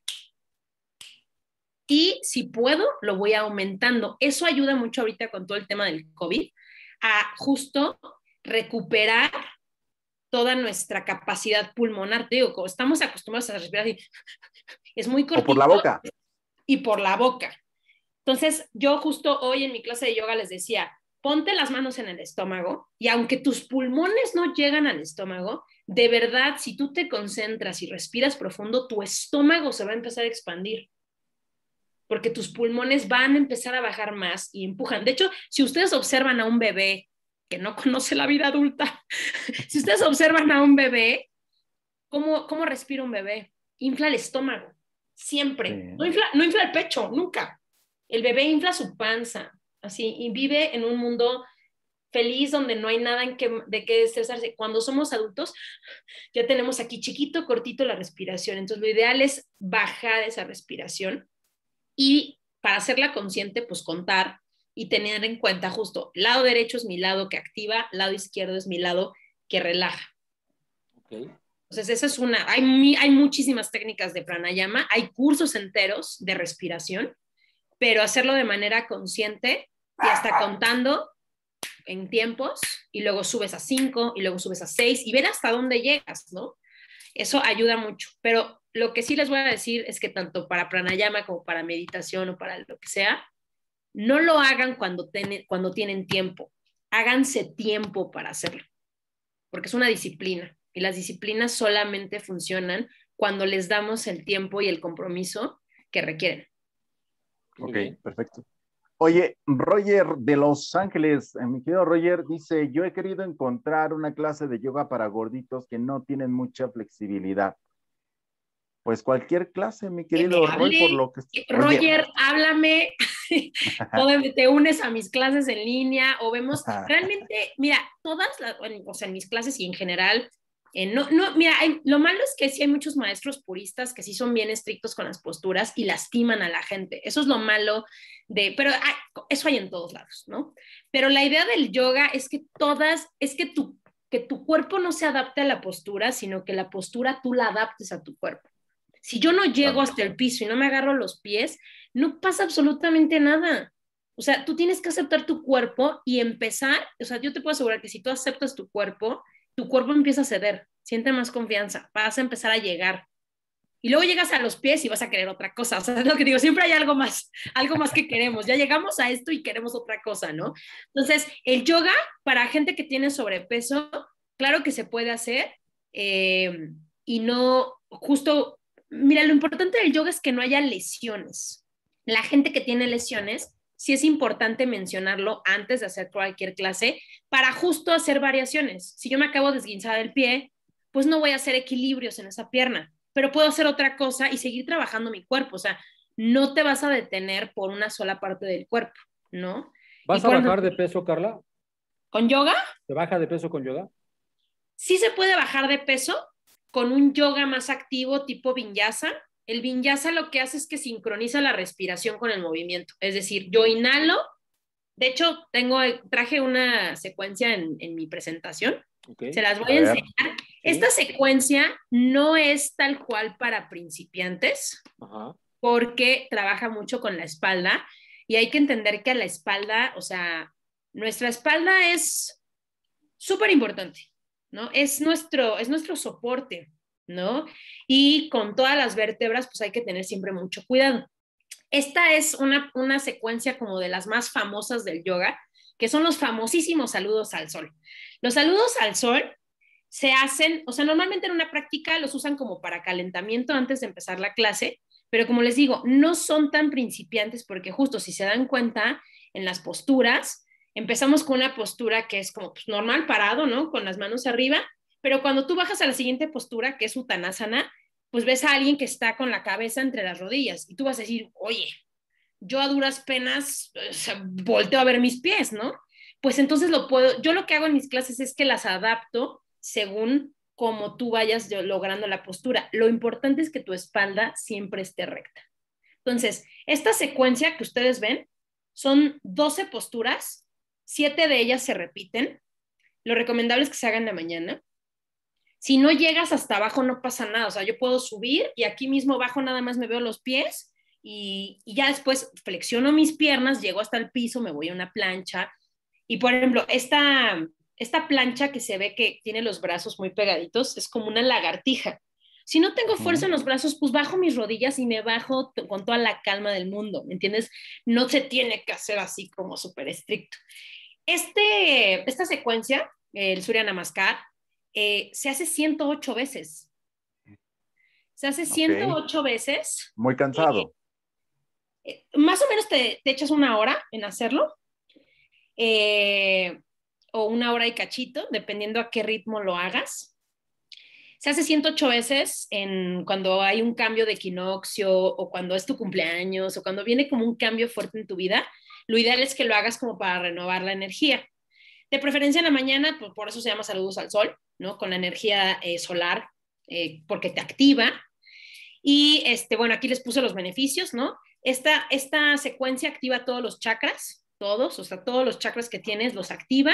Y si puedo, lo voy aumentando. Eso ayuda mucho ahorita con todo el tema del COVID a justo recuperar toda nuestra capacidad pulmonar. Te digo, como estamos acostumbrados a respirar así, es muy cortito. O por la boca. Y por la boca. Entonces, yo justo hoy en mi clase de yoga les decía, ponte las manos en el estómago y aunque tus pulmones no llegan al estómago, de verdad, si tú te concentras y respiras profundo, tu estómago se va a empezar a expandir. Porque tus pulmones van a empezar a bajar más y empujan. De hecho, si ustedes observan a un bebé que no conoce la vida adulta, si ustedes observan a un bebé, ¿cómo respira un bebé? Infla el estómago, siempre. Sí. No infla el pecho, nunca. El bebé infla su panza, así, y vive en un mundo feliz donde no hay nada de qué estresarse. Cuando somos adultos, ya tenemos aquí chiquito, cortito la respiración. Entonces, lo ideal es bajar esa respiración y para hacerla consciente, pues contar y tener en cuenta justo, lado derecho es mi lado que activa, lado izquierdo es mi lado que relaja. Okay. Entonces, esa es una, hay muchísimas técnicas de pranayama, hay cursos enteros de respiración, pero hacerlo de manera consciente y hasta contando en tiempos, y luego subes a 5, y luego subes a 6, y ver hasta dónde llegas, ¿no? Eso ayuda mucho, pero lo que sí les voy a decir es que tanto para pranayama como para meditación o para lo que sea, no lo hagan cuando tienen tiempo, háganse tiempo para hacerlo, porque es una disciplina y las disciplinas solamente funcionan cuando les damos el tiempo y el compromiso que requieren. Ok, perfecto. Oye, Roger de Los Ángeles, mi querido Roger, dice, yo he querido encontrar una clase de yoga para gorditos que no tienen mucha flexibilidad. Pues cualquier clase, mi querido Roy, por lo que... Roger, háblame, te unes a mis clases en línea o vemos, realmente, mira, o sea, en mis clases y en general, mira, lo malo es que sí hay muchos maestros puristas que sí son bien estrictos con las posturas y lastiman a la gente. Eso es lo malo pero eso hay en todos lados, ¿no? Pero la idea del yoga es que que tu cuerpo no se adapte a la postura, sino que la postura tú la adaptes a tu cuerpo. Si yo no llego hasta el piso y no me agarro los pies, no pasa absolutamente nada. O sea, tú tienes que aceptar tu cuerpo y empezar, o sea, yo te puedo asegurar que si tú aceptas tu cuerpo empieza a ceder, siente más confianza, vas a empezar a llegar. Y luego llegas a los pies y vas a querer otra cosa. O sea, es lo que digo, siempre hay algo más que queremos. Ya llegamos a esto y queremos otra cosa, ¿no? Entonces, el yoga para gente que tiene sobrepeso, claro que se puede hacer, y no, justo, mira, lo importante del yoga es que no haya lesiones. La gente que tiene lesiones, sí es importante mencionarlo antes de hacer cualquier clase para justo hacer variaciones. Si yo me acabo de esguinzar el pie, pues no voy a hacer equilibrios en esa pierna, pero puedo hacer otra cosa y seguir trabajando mi cuerpo. O sea, no te vas a detener por una sola parte del cuerpo, ¿no? Y ¿Vas a por bajar ejemplo, de peso, Carla? con yoga, ¿Te baja de peso con yoga? sí se puede bajar de peso con un yoga más activo tipo vinyasa. El vinyasa lo que hace es que sincroniza la respiración con el movimiento. Es decir, yo inhalo. De hecho, traje una secuencia en mi presentación. Se Ok. las A voy a ver, enseñar. Sí. Esta secuencia no es tal cual para principiantes, Ajá. porque trabaja mucho con la espalda y hay que entender que la espalda, o sea, nuestra espalda es súper importante, ¿no? Es nuestro soporte, ¿no? Y con todas las vértebras, pues hay que tener siempre mucho cuidado. Esta es una secuencia como de las más famosas del yoga, que son los famosísimos saludos al sol. Los saludos al sol se hacen, o sea, normalmente en una práctica los usan como para calentamiento antes de empezar la clase, pero como les digo, no son tan principiantes porque justo si se dan cuenta en las posturas, empezamos con una postura que es como pues, normal, parado, ¿no? Con las manos arriba, pero cuando tú bajas a la siguiente postura, que es Uttanasana, pues ves a alguien que está con la cabeza entre las rodillas y tú vas a decir, oye, yo a duras penas o sea, volteo a ver mis pies, ¿no? Pues entonces yo lo que hago en mis clases es que las adapto según como tú vayas logrando la postura. Lo importante es que tu espalda siempre esté recta. Entonces, esta secuencia que ustedes ven son 12 posturas, 7 de ellas se repiten. Lo recomendable es que se hagan en la mañana. Si no llegas hasta abajo no pasa nada, o sea, yo puedo subir y aquí mismo abajo nada más me veo los pies y ya después flexiono mis piernas, llego hasta el piso, me voy a una plancha y por ejemplo, esta plancha que se ve que tiene los brazos muy pegaditos es como una lagartija. Si no tengo fuerza en los brazos, pues bajo mis rodillas y me bajo con toda la calma del mundo, ¿me entiendes? No se tiene que hacer así como súper estricto. Esta secuencia, el Surya Namaskar, se hace 108 veces. Se hace ok. 108 veces. Muy cansado. Más o menos te echas una hora en hacerlo, eh, o una hora y cachito, dependiendo a qué ritmo lo hagas. Se hace 108 veces cuando hay un cambio de equinoccio o cuando es tu cumpleaños o cuando viene como un cambio fuerte en tu vida. Lo ideal es que lo hagas como para renovar la energía. De preferencia en la mañana, pues por eso se llama saludos al sol, ¿no? Con la energía solar, porque te activa. Y bueno, aquí les puse los beneficios, ¿no? Esta secuencia activa todos los chakras, todos, o sea, todos los chakras que tienes los activa,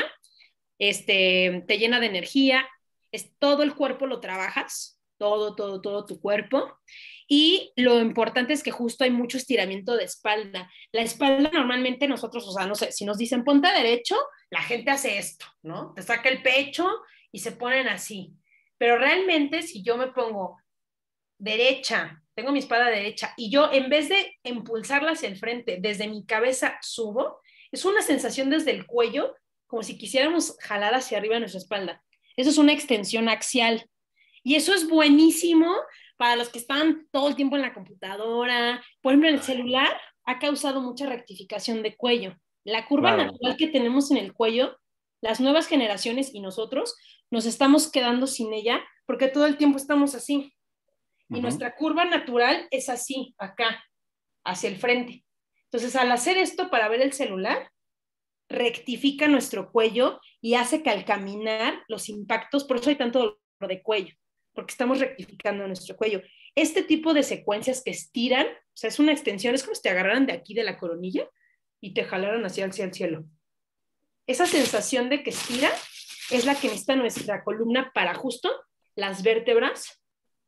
te llena de energía, todo el cuerpo lo trabajas, todo tu cuerpo. Y lo importante es que justo hay mucho estiramiento de espalda. La espalda normalmente nosotros, o sea, no sé, si nos dicen ponte derecho, la gente hace esto, ¿no? Te saca el pecho y se ponen así. Pero realmente si yo me pongo derecha, tengo mi espalda derecha y yo en vez de impulsarla hacia el frente, desde mi cabeza subo, es una sensación desde el cuello, como si quisiéramos jalar hacia arriba nuestra espalda. Eso es una extensión axial. Y eso es buenísimo para los que están todo el tiempo en la computadora. Por ejemplo, el celular ha causado mucha rectificación de cuello. La curva Claro. natural que tenemos en el cuello, las nuevas generaciones y nosotros nos estamos quedando sin ella porque todo el tiempo estamos así. Y Ujú. nuestra curva natural es así, acá, hacia el frente. Entonces, al hacer esto para ver el celular, rectifica nuestro cuello y hace que al caminar los impactos, por eso hay tanto dolor de cuello, porque estamos rectificando nuestro cuello. Este tipo de secuencias que estiran, o sea, es una extensión, es como si te agarraran de aquí de la coronilla y te jalaran hacia el cielo. Esa sensación de que estira es la que necesita nuestra columna para justo las vértebras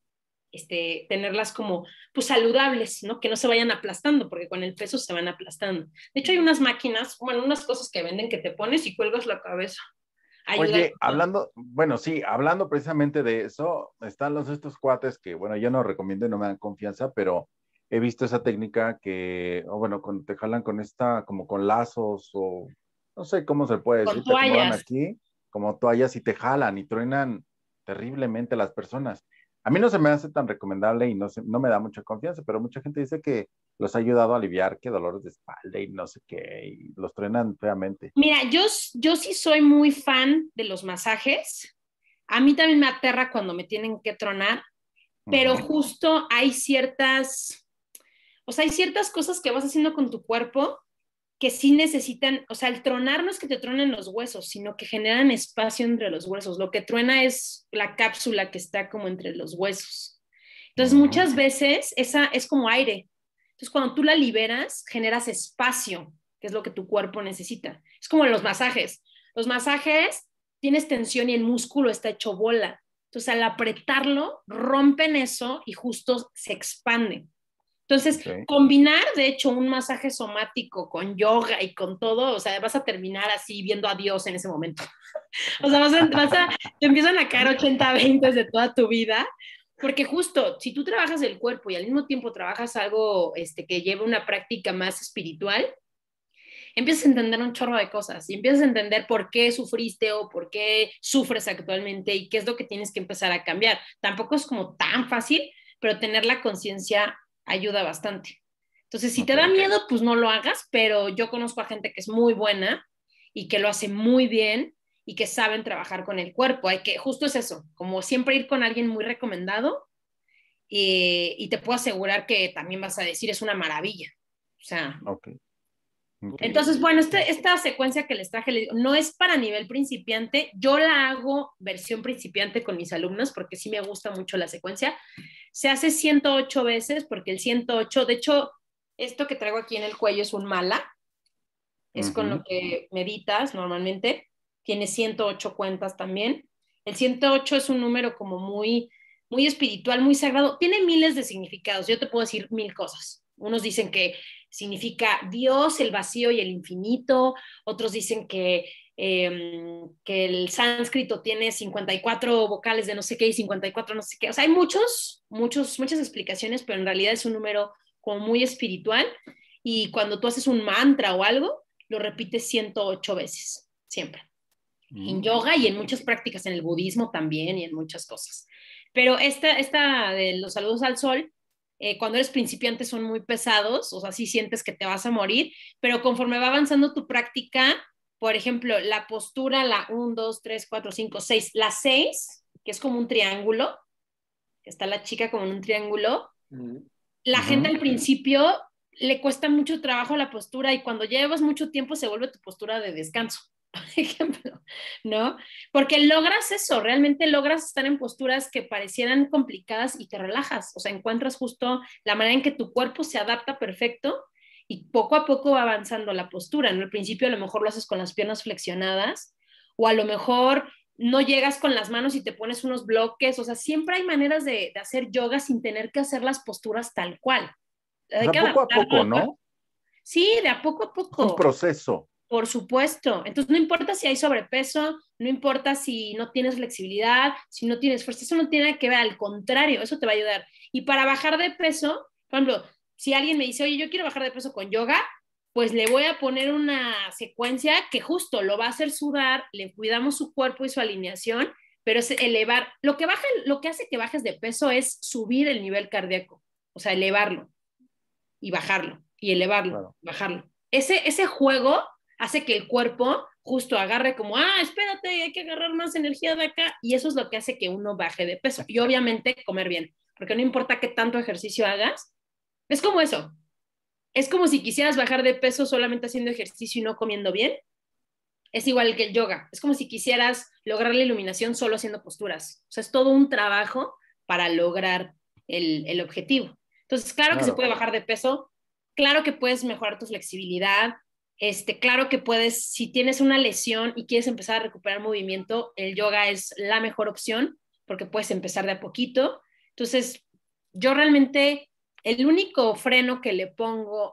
tenerlas como pues saludables, ¿no? Que no se vayan aplastando, porque con el peso se van aplastando. De hecho, hay unas máquinas, bueno, unas cosas que venden que te pones y cuelgas la cabeza. Ayuda. Oye, hablando, bueno, sí, hablando precisamente de eso, están estos cuates que, bueno, yo no recomiendo y no me dan confianza, pero he visto esa técnica que, o bueno, te jalan con esta, como con lazos o no sé cómo se puede Con decir, te acomodan toallas. aquí como toallas y te jalan y truenan terriblemente las personas. A mí no se me hace tan recomendable y no me da mucha confianza, pero mucha gente dice que los ha ayudado a aliviar que dolores de espalda y no sé qué, y los truenan feamente. Mira, yo sí soy muy fan de los masajes. A mí también me aterra cuando me tienen que tronar, pero justo hay ciertas, o sea, hay ciertas cosas que vas haciendo con tu cuerpo que sí necesitan, o sea, el tronar no es que te tronen los huesos, sino que generan espacio entre los huesos. Lo que truena es la cápsula que está como entre los huesos. Entonces, muchas veces esa es como aire. Entonces, cuando tú la liberas, generas espacio, que es lo que tu cuerpo necesita. Es como los masajes. Los masajes, tienes tensión y el músculo está hecho bola. Entonces, al apretarlo, rompen eso y justo se expande. Entonces, combinar, de hecho, un masaje somático con yoga y con todo, o sea, vas a terminar así viendo a Dios en ese momento. O sea, te empiezan a caer 80, 20 de toda tu vida, porque justo, si tú trabajas el cuerpo y al mismo tiempo trabajas algo que lleve una práctica más espiritual, empiezas a entender un chorro de cosas y empiezas a entender por qué sufriste o por qué sufres actualmente y qué es lo que tienes que empezar a cambiar. Tampoco es como tan fácil, pero tener la conciencia ayuda bastante. Entonces, si te da miedo, pues no lo hagas, pero yo conozco a gente que es muy buena y que lo hace muy bien y que saben trabajar con el cuerpo. Hay que, justo es eso, como siempre ir con alguien muy recomendado y te puedo asegurar que también vas a decir es una maravilla. O sea, entonces, bueno, esta secuencia que les traje no es para nivel principiante. Yo la hago versión principiante con mis alumnos porque sí me gusta mucho la secuencia. Se hace 108 veces porque el 108, de hecho, esto que traigo aquí en el cuello es un mala. Es con lo que meditas normalmente. Tiene 108 cuentas también. El 108 es un número como muy, muy espiritual, muy sagrado. Tiene miles de significados. Yo te puedo decir 1000 cosas. Unos dicen que significa Dios, el vacío y el infinito. Otros dicen que el sánscrito tiene 54 vocales de no sé qué y 54 no sé qué. O sea, hay muchas explicaciones, pero en realidad es un número como muy espiritual. Y cuando tú haces un mantra o algo, lo repites 108 veces, siempre. En yoga y en muchas prácticas, en el budismo también y en muchas cosas. Pero esta de los saludos al sol, cuando eres principiante son muy pesados, o sea, sí sientes que te vas a morir, pero conforme va avanzando tu práctica, por ejemplo, la postura, la 1, 2, 3, 4, 5, 6, la 6, que es como un triángulo, que está la chica como en un triángulo, la gente al principio le cuesta mucho trabajo la postura y cuando llevas mucho tiempo se vuelve tu postura de descanso, por ejemplo, ¿no? Porque logras eso, realmente logras estar en posturas que parecieran complicadas y te relajas, o sea, encuentras justo la manera en que tu cuerpo se adapta perfecto y poco a poco va avanzando la postura, ¿no? Al principio a lo mejor lo haces con las piernas flexionadas o a lo mejor no llegas con las manos y te pones unos bloques, o sea, siempre hay maneras de hacer yoga sin tener que hacer las posturas tal cual. O Hay sea, que poco a poco, adaptarlo. ¿no? Sí, de a poco a Es un poco, proceso. por supuesto. Entonces, no importa si hay sobrepeso, no importa si no tienes flexibilidad, si no tienes fuerza, eso no tiene nada que ver, al contrario, eso te va a ayudar. Y para bajar de peso, por ejemplo, si alguien me dice, oye, yo quiero bajar de peso con yoga, pues le voy a poner una secuencia que justo lo va a hacer sudar, le cuidamos su cuerpo y su alineación, pero es elevar, lo que hace que bajes de peso es subir el nivel cardíaco, o sea, elevarlo y bajarlo, y elevarlo, bajarlo. Ese juego hace que el cuerpo justo agarre como, espérate, hay que agarrar más energía de acá, y eso es lo que hace que uno baje de peso. Y obviamente comer bien, porque no importa qué tanto ejercicio hagas, es como eso. Es como si quisieras bajar de peso solamente haciendo ejercicio y no comiendo bien. Es igual que el yoga. Es como si quisieras lograr la iluminación solo haciendo posturas. O sea, es todo un trabajo para lograr el objetivo. Entonces, claro que se puede bajar de peso, claro que puedes mejorar tu flexibilidad, claro que puedes, si tienes una lesión y quieres empezar a recuperar movimiento, el yoga es la mejor opción porque puedes empezar de a poquito. Entonces, yo realmente, el único freno que le pongo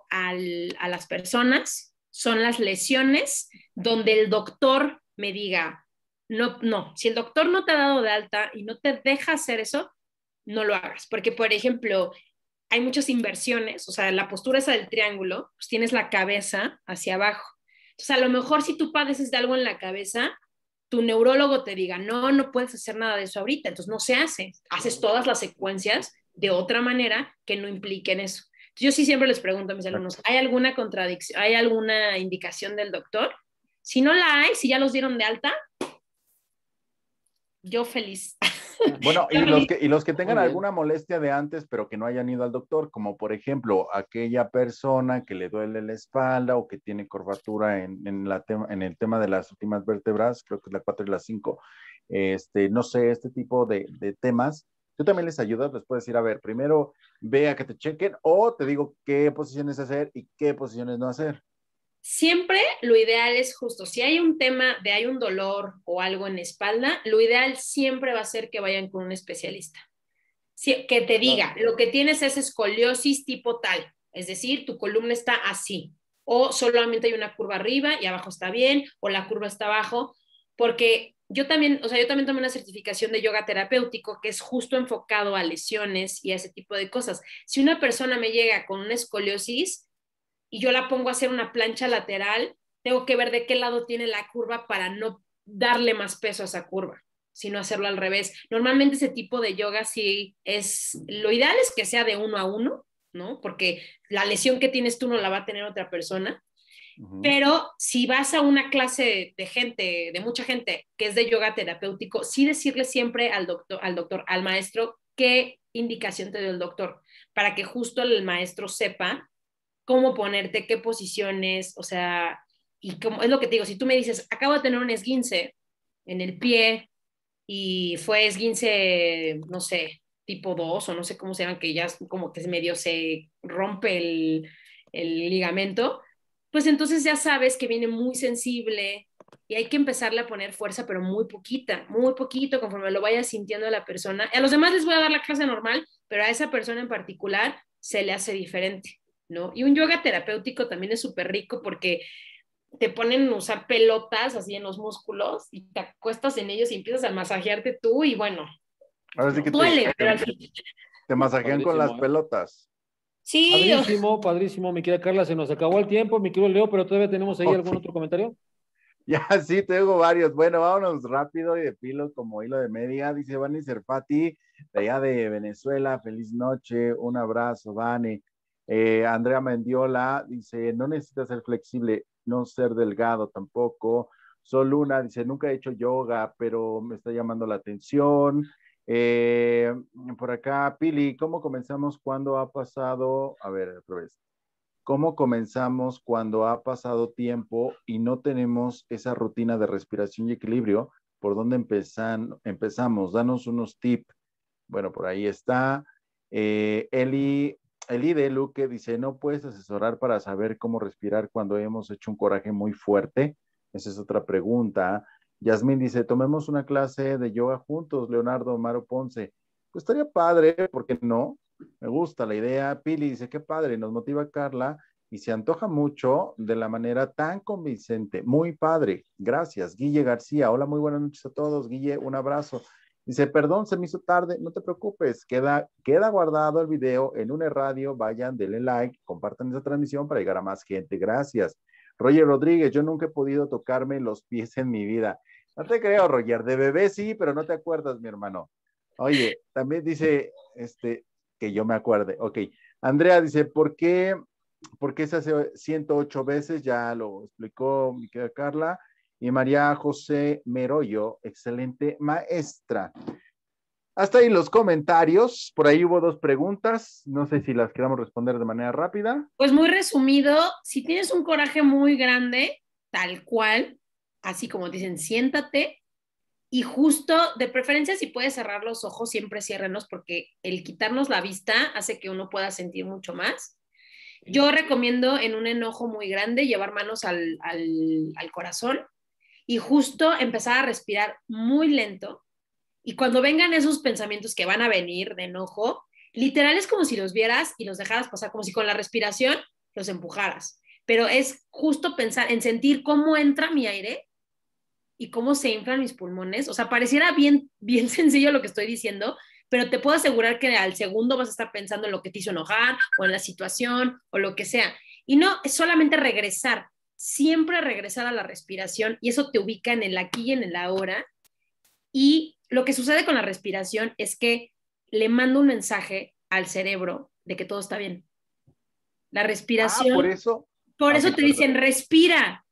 a las personas son las lesiones donde el doctor me diga, no, si el doctor no te ha dado de alta y no te deja hacer eso, no lo hagas. Porque, por ejemplo, hay muchas inversiones, o sea, la postura esa del triángulo, pues tienes la cabeza hacia abajo. Entonces, a lo mejor si tú padeces de algo en la cabeza, tu neurólogo te diga, no, no puedes hacer nada de eso ahorita, entonces no se hace. Haces todas las secuencias de otra manera que no impliquen eso. Entonces, yo sí siempre les pregunto a mis alumnos, ¿hay alguna contradicción, hay alguna indicación del doctor? Si no la hay, si ya los dieron de alta, yo feliz. Bueno, y los que tengan alguna molestia de antes, pero que no hayan ido al doctor, como por ejemplo, aquella persona que le duele la espalda o que tiene curvatura en el tema de las últimas vértebras, creo que es la 4 y la 5, no sé, este tipo de temas, tú también les ayudas, les puedes decir, a ver, primero ve a que te chequen o te digo qué posiciones hacer y qué posiciones no hacer. Siempre lo ideal es justo, si hay un tema de hay un dolor o algo en la espalda, lo ideal siempre va a ser que vayan con un especialista. Que te diga, lo que tienes es escoliosis tipo tal, es decir, tu columna está así, o solamente hay una curva arriba y abajo está bien, o la curva está abajo, porque yo también tomé una certificación de yoga terapéutico que es justo enfocado a lesiones y a ese tipo de cosas. Si una persona me llega con una escoliosis, y yo la pongo a hacer una plancha lateral, tengo que ver de qué lado tiene la curva para no darle más peso a esa curva, sino hacerlo al revés. Normalmente ese tipo de yoga sí es, lo ideal es que sea de 1 a 1, ¿no? Porque la lesión que tienes tú no la va a tener otra persona. Pero si vas a una clase de gente, de mucha gente que es de yoga terapéutico, sí decirle siempre al maestro, qué indicación te dio el doctor, para que justo el maestro sepa cómo ponerte, qué posiciones, o sea, y como es lo que te digo, si tú me dices, acabo de tener un esguince en el pie y fue esguince, no sé, tipo 2 o no sé cómo se llaman, que ya como que medio se rompe el ligamento, pues entonces ya sabes que viene muy sensible y hay que empezarle a poner fuerza, pero muy poquita, muy poquito, conforme lo vaya sintiendo a la persona. A los demás les voy a dar la clase normal, pero a esa persona en particular se le hace diferente, ¿no? Y un yoga terapéutico también es súper rico porque te ponen a usar pelotas así en los músculos y te acuestas en ellos y empiezas a masajearte tú y bueno, Ahora sí no que duele, pero al fin. te masajean con las pelotas. Sí, Padrísimo, padrísimo, mi querida Carla, se nos acabó el tiempo, mi querido Leo, pero todavía tenemos ahí algún otro comentario. Ya, sí, tengo varios. Bueno, vámonos rápido y de filo como hilo de media. Dice Vani Serfati, de allá de Venezuela. Feliz noche, un abrazo, Vani. Andrea Mendiola dice, no necesitas ser flexible, no ser delgado tampoco. Sol Luna dice, nunca he hecho yoga, pero me está llamando la atención. Eh, por acá, Pili, ¿cómo comenzamos cuando ha pasado? A ver, otra vez. ¿Cómo comenzamos cuando ha pasado tiempo y no tenemos esa rutina de respiración y equilibrio? ¿Por dónde empezamos? Danos unos tips. Bueno, por ahí está. Eli de Luque dice, ¿no puedes asesorar para saber cómo respirar cuando hemos hecho un coraje muy fuerte? Esa es otra pregunta. Yasmín dice, tomemos una clase de yoga juntos, Leonardo Maro Ponce. Pues estaría padre, ¿por qué no? Me gusta la idea. Pili dice, qué padre, nos motiva Carla y se antoja mucho de la manera tan convincente. Muy padre. Gracias. Guille García. Hola, muy buenas noches a todos. Guille, un abrazo. Dice, perdón, se me hizo tarde. No te preocupes. Queda guardado el video en una radio. Vayan, denle like, compartan esa transmisión para llegar a más gente. Gracias. Roger Rodríguez, yo nunca he podido tocarme los pies en mi vida. No te creo, Roger. De bebé sí, pero no te acuerdas, mi hermano. Oye, también dice, que yo me acuerde. Ok. Andrea dice, ¿por qué se hace 108 veces? Ya lo explicó mi querida Carla. Y María José Meroyo, excelente maestra. Hasta ahí los comentarios. Por ahí hubo 2 preguntas. No sé si las queramos responder de manera rápida. pues muy resumido, si tienes un coraje muy grande, tal cual, así como dicen, siéntate y justo, de preferencia, si puedes cerrar los ojos, siempre ciérrenos porque el quitarnos la vista hace que uno pueda sentir mucho más. Yo recomiendo en un enojo muy grande llevar manos al corazón y justo empezar a respirar muy lento. Y cuando vengan esos pensamientos que van a venir de enojo, literal es como si los vieras y los dejaras pasar, como si con la respiración los empujaras. Pero es justo pensar en sentir cómo entra mi aire y cómo se inflan mis pulmones. O sea, pareciera bien, bien sencillo lo que estoy diciendo, pero te puedo asegurar que al segundo vas a estar pensando en lo que te hizo enojar o en la situación o lo que sea. Y no, es solamente regresar. siempre regresar a la respiración y eso te ubica en el aquí y en el ahora. Y lo que sucede con la respiración es que le manda un mensaje al cerebro de que todo está bien. La respiración, por eso. Por eso te dicen, respira,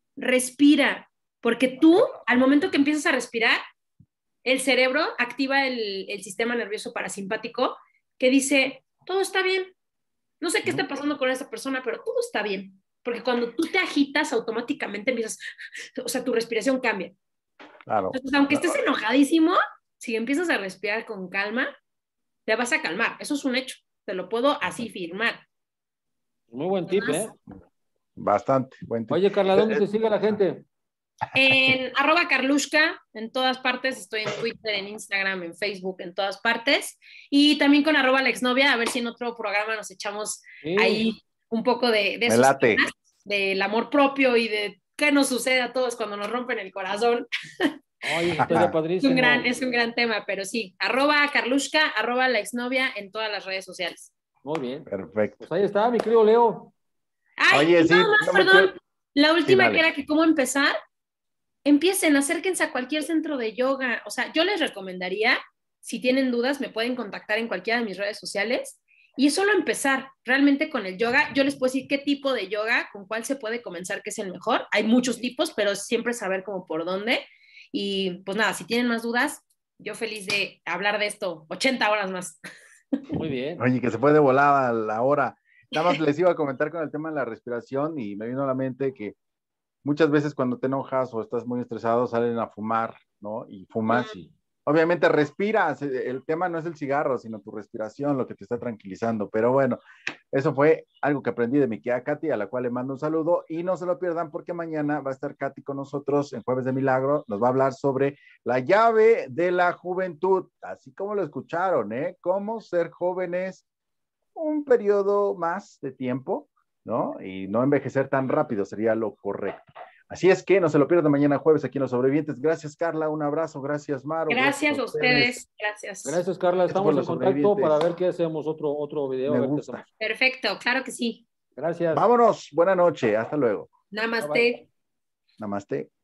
porque tú, al momento que empiezas a respirar, el cerebro activa el sistema nervioso parasimpático que dice, todo está bien. No sé qué está pasando con esta persona, pero todo está bien. Porque cuando tú te agitas, automáticamente empiezas, o sea, tu respiración cambia. Claro. Entonces, aunque estés enojadísimo, si empiezas a respirar con calma, te vas a calmar. Eso es un hecho. Te lo puedo así firmar. Muy buen tip, ¿eh? Bastante buen tip. Oye, Carla, ¿dónde te sigue la gente? En @Karlushka, en todas partes. Estoy en Twitter, en Instagram, en Facebook, en todas partes. Y también con @la exnovia, a ver si en otro programa nos echamos ahí un poco de esos temas, del amor propio y de qué nos sucede a todos cuando nos rompen el corazón. Ay, estaría padrísimo. Es un gran tema, pero sí, @Karlushka, @la exnovia en todas las redes sociales. Muy bien. Perfecto. Pues ahí está, mi querido Leo. Ay, oye, sí, perdón. La última que era que cómo empezar. Empiecen, acérquense a cualquier centro de yoga. O sea, yo les recomendaría, si tienen dudas, me pueden contactar en cualquiera de mis redes sociales. Y es solo empezar realmente con el yoga. Yo les puedo decir qué tipo de yoga, con cuál se puede comenzar, que es el mejor. Hay muchos tipos, pero siempre saber como por dónde. Y pues nada, si tienen más dudas, yo feliz de hablar de esto 80 horas más. Muy bien. Oye, que se fue de volada la hora. Nada más les iba a comentar con el tema de la respiración y me vino a la mente que muchas veces cuando te enojas o estás muy estresado salen a fumar, ¿no? Y fumas y obviamente respiras. El tema no es el cigarro, sino tu respiración, lo que te está tranquilizando. Pero bueno, eso fue algo que aprendí de mi tía Katy, a la cual le mando un saludo y no se lo pierdan porque mañana va a estar Katy con nosotros en Jueves de Milagro. Nos va a hablar sobre la llave de la juventud, así como lo escucharon, ¿eh? Cómo ser jóvenes un periodo más de tiempo, ¿no? Y no envejecer tan rápido sería lo correcto. Así es que no se lo pierdan mañana jueves aquí en Los Sobrevivientes. Gracias, Carla. Un abrazo. Gracias, Maro. Gracias a ustedes. Gracias. Gracias, Carla. Estamos en contacto para ver qué hacemos, otro video. Me gusta. Perfecto, claro que sí. Gracias. Vámonos. Buena noche. Hasta luego. Namaste. Bye, bye. Namaste.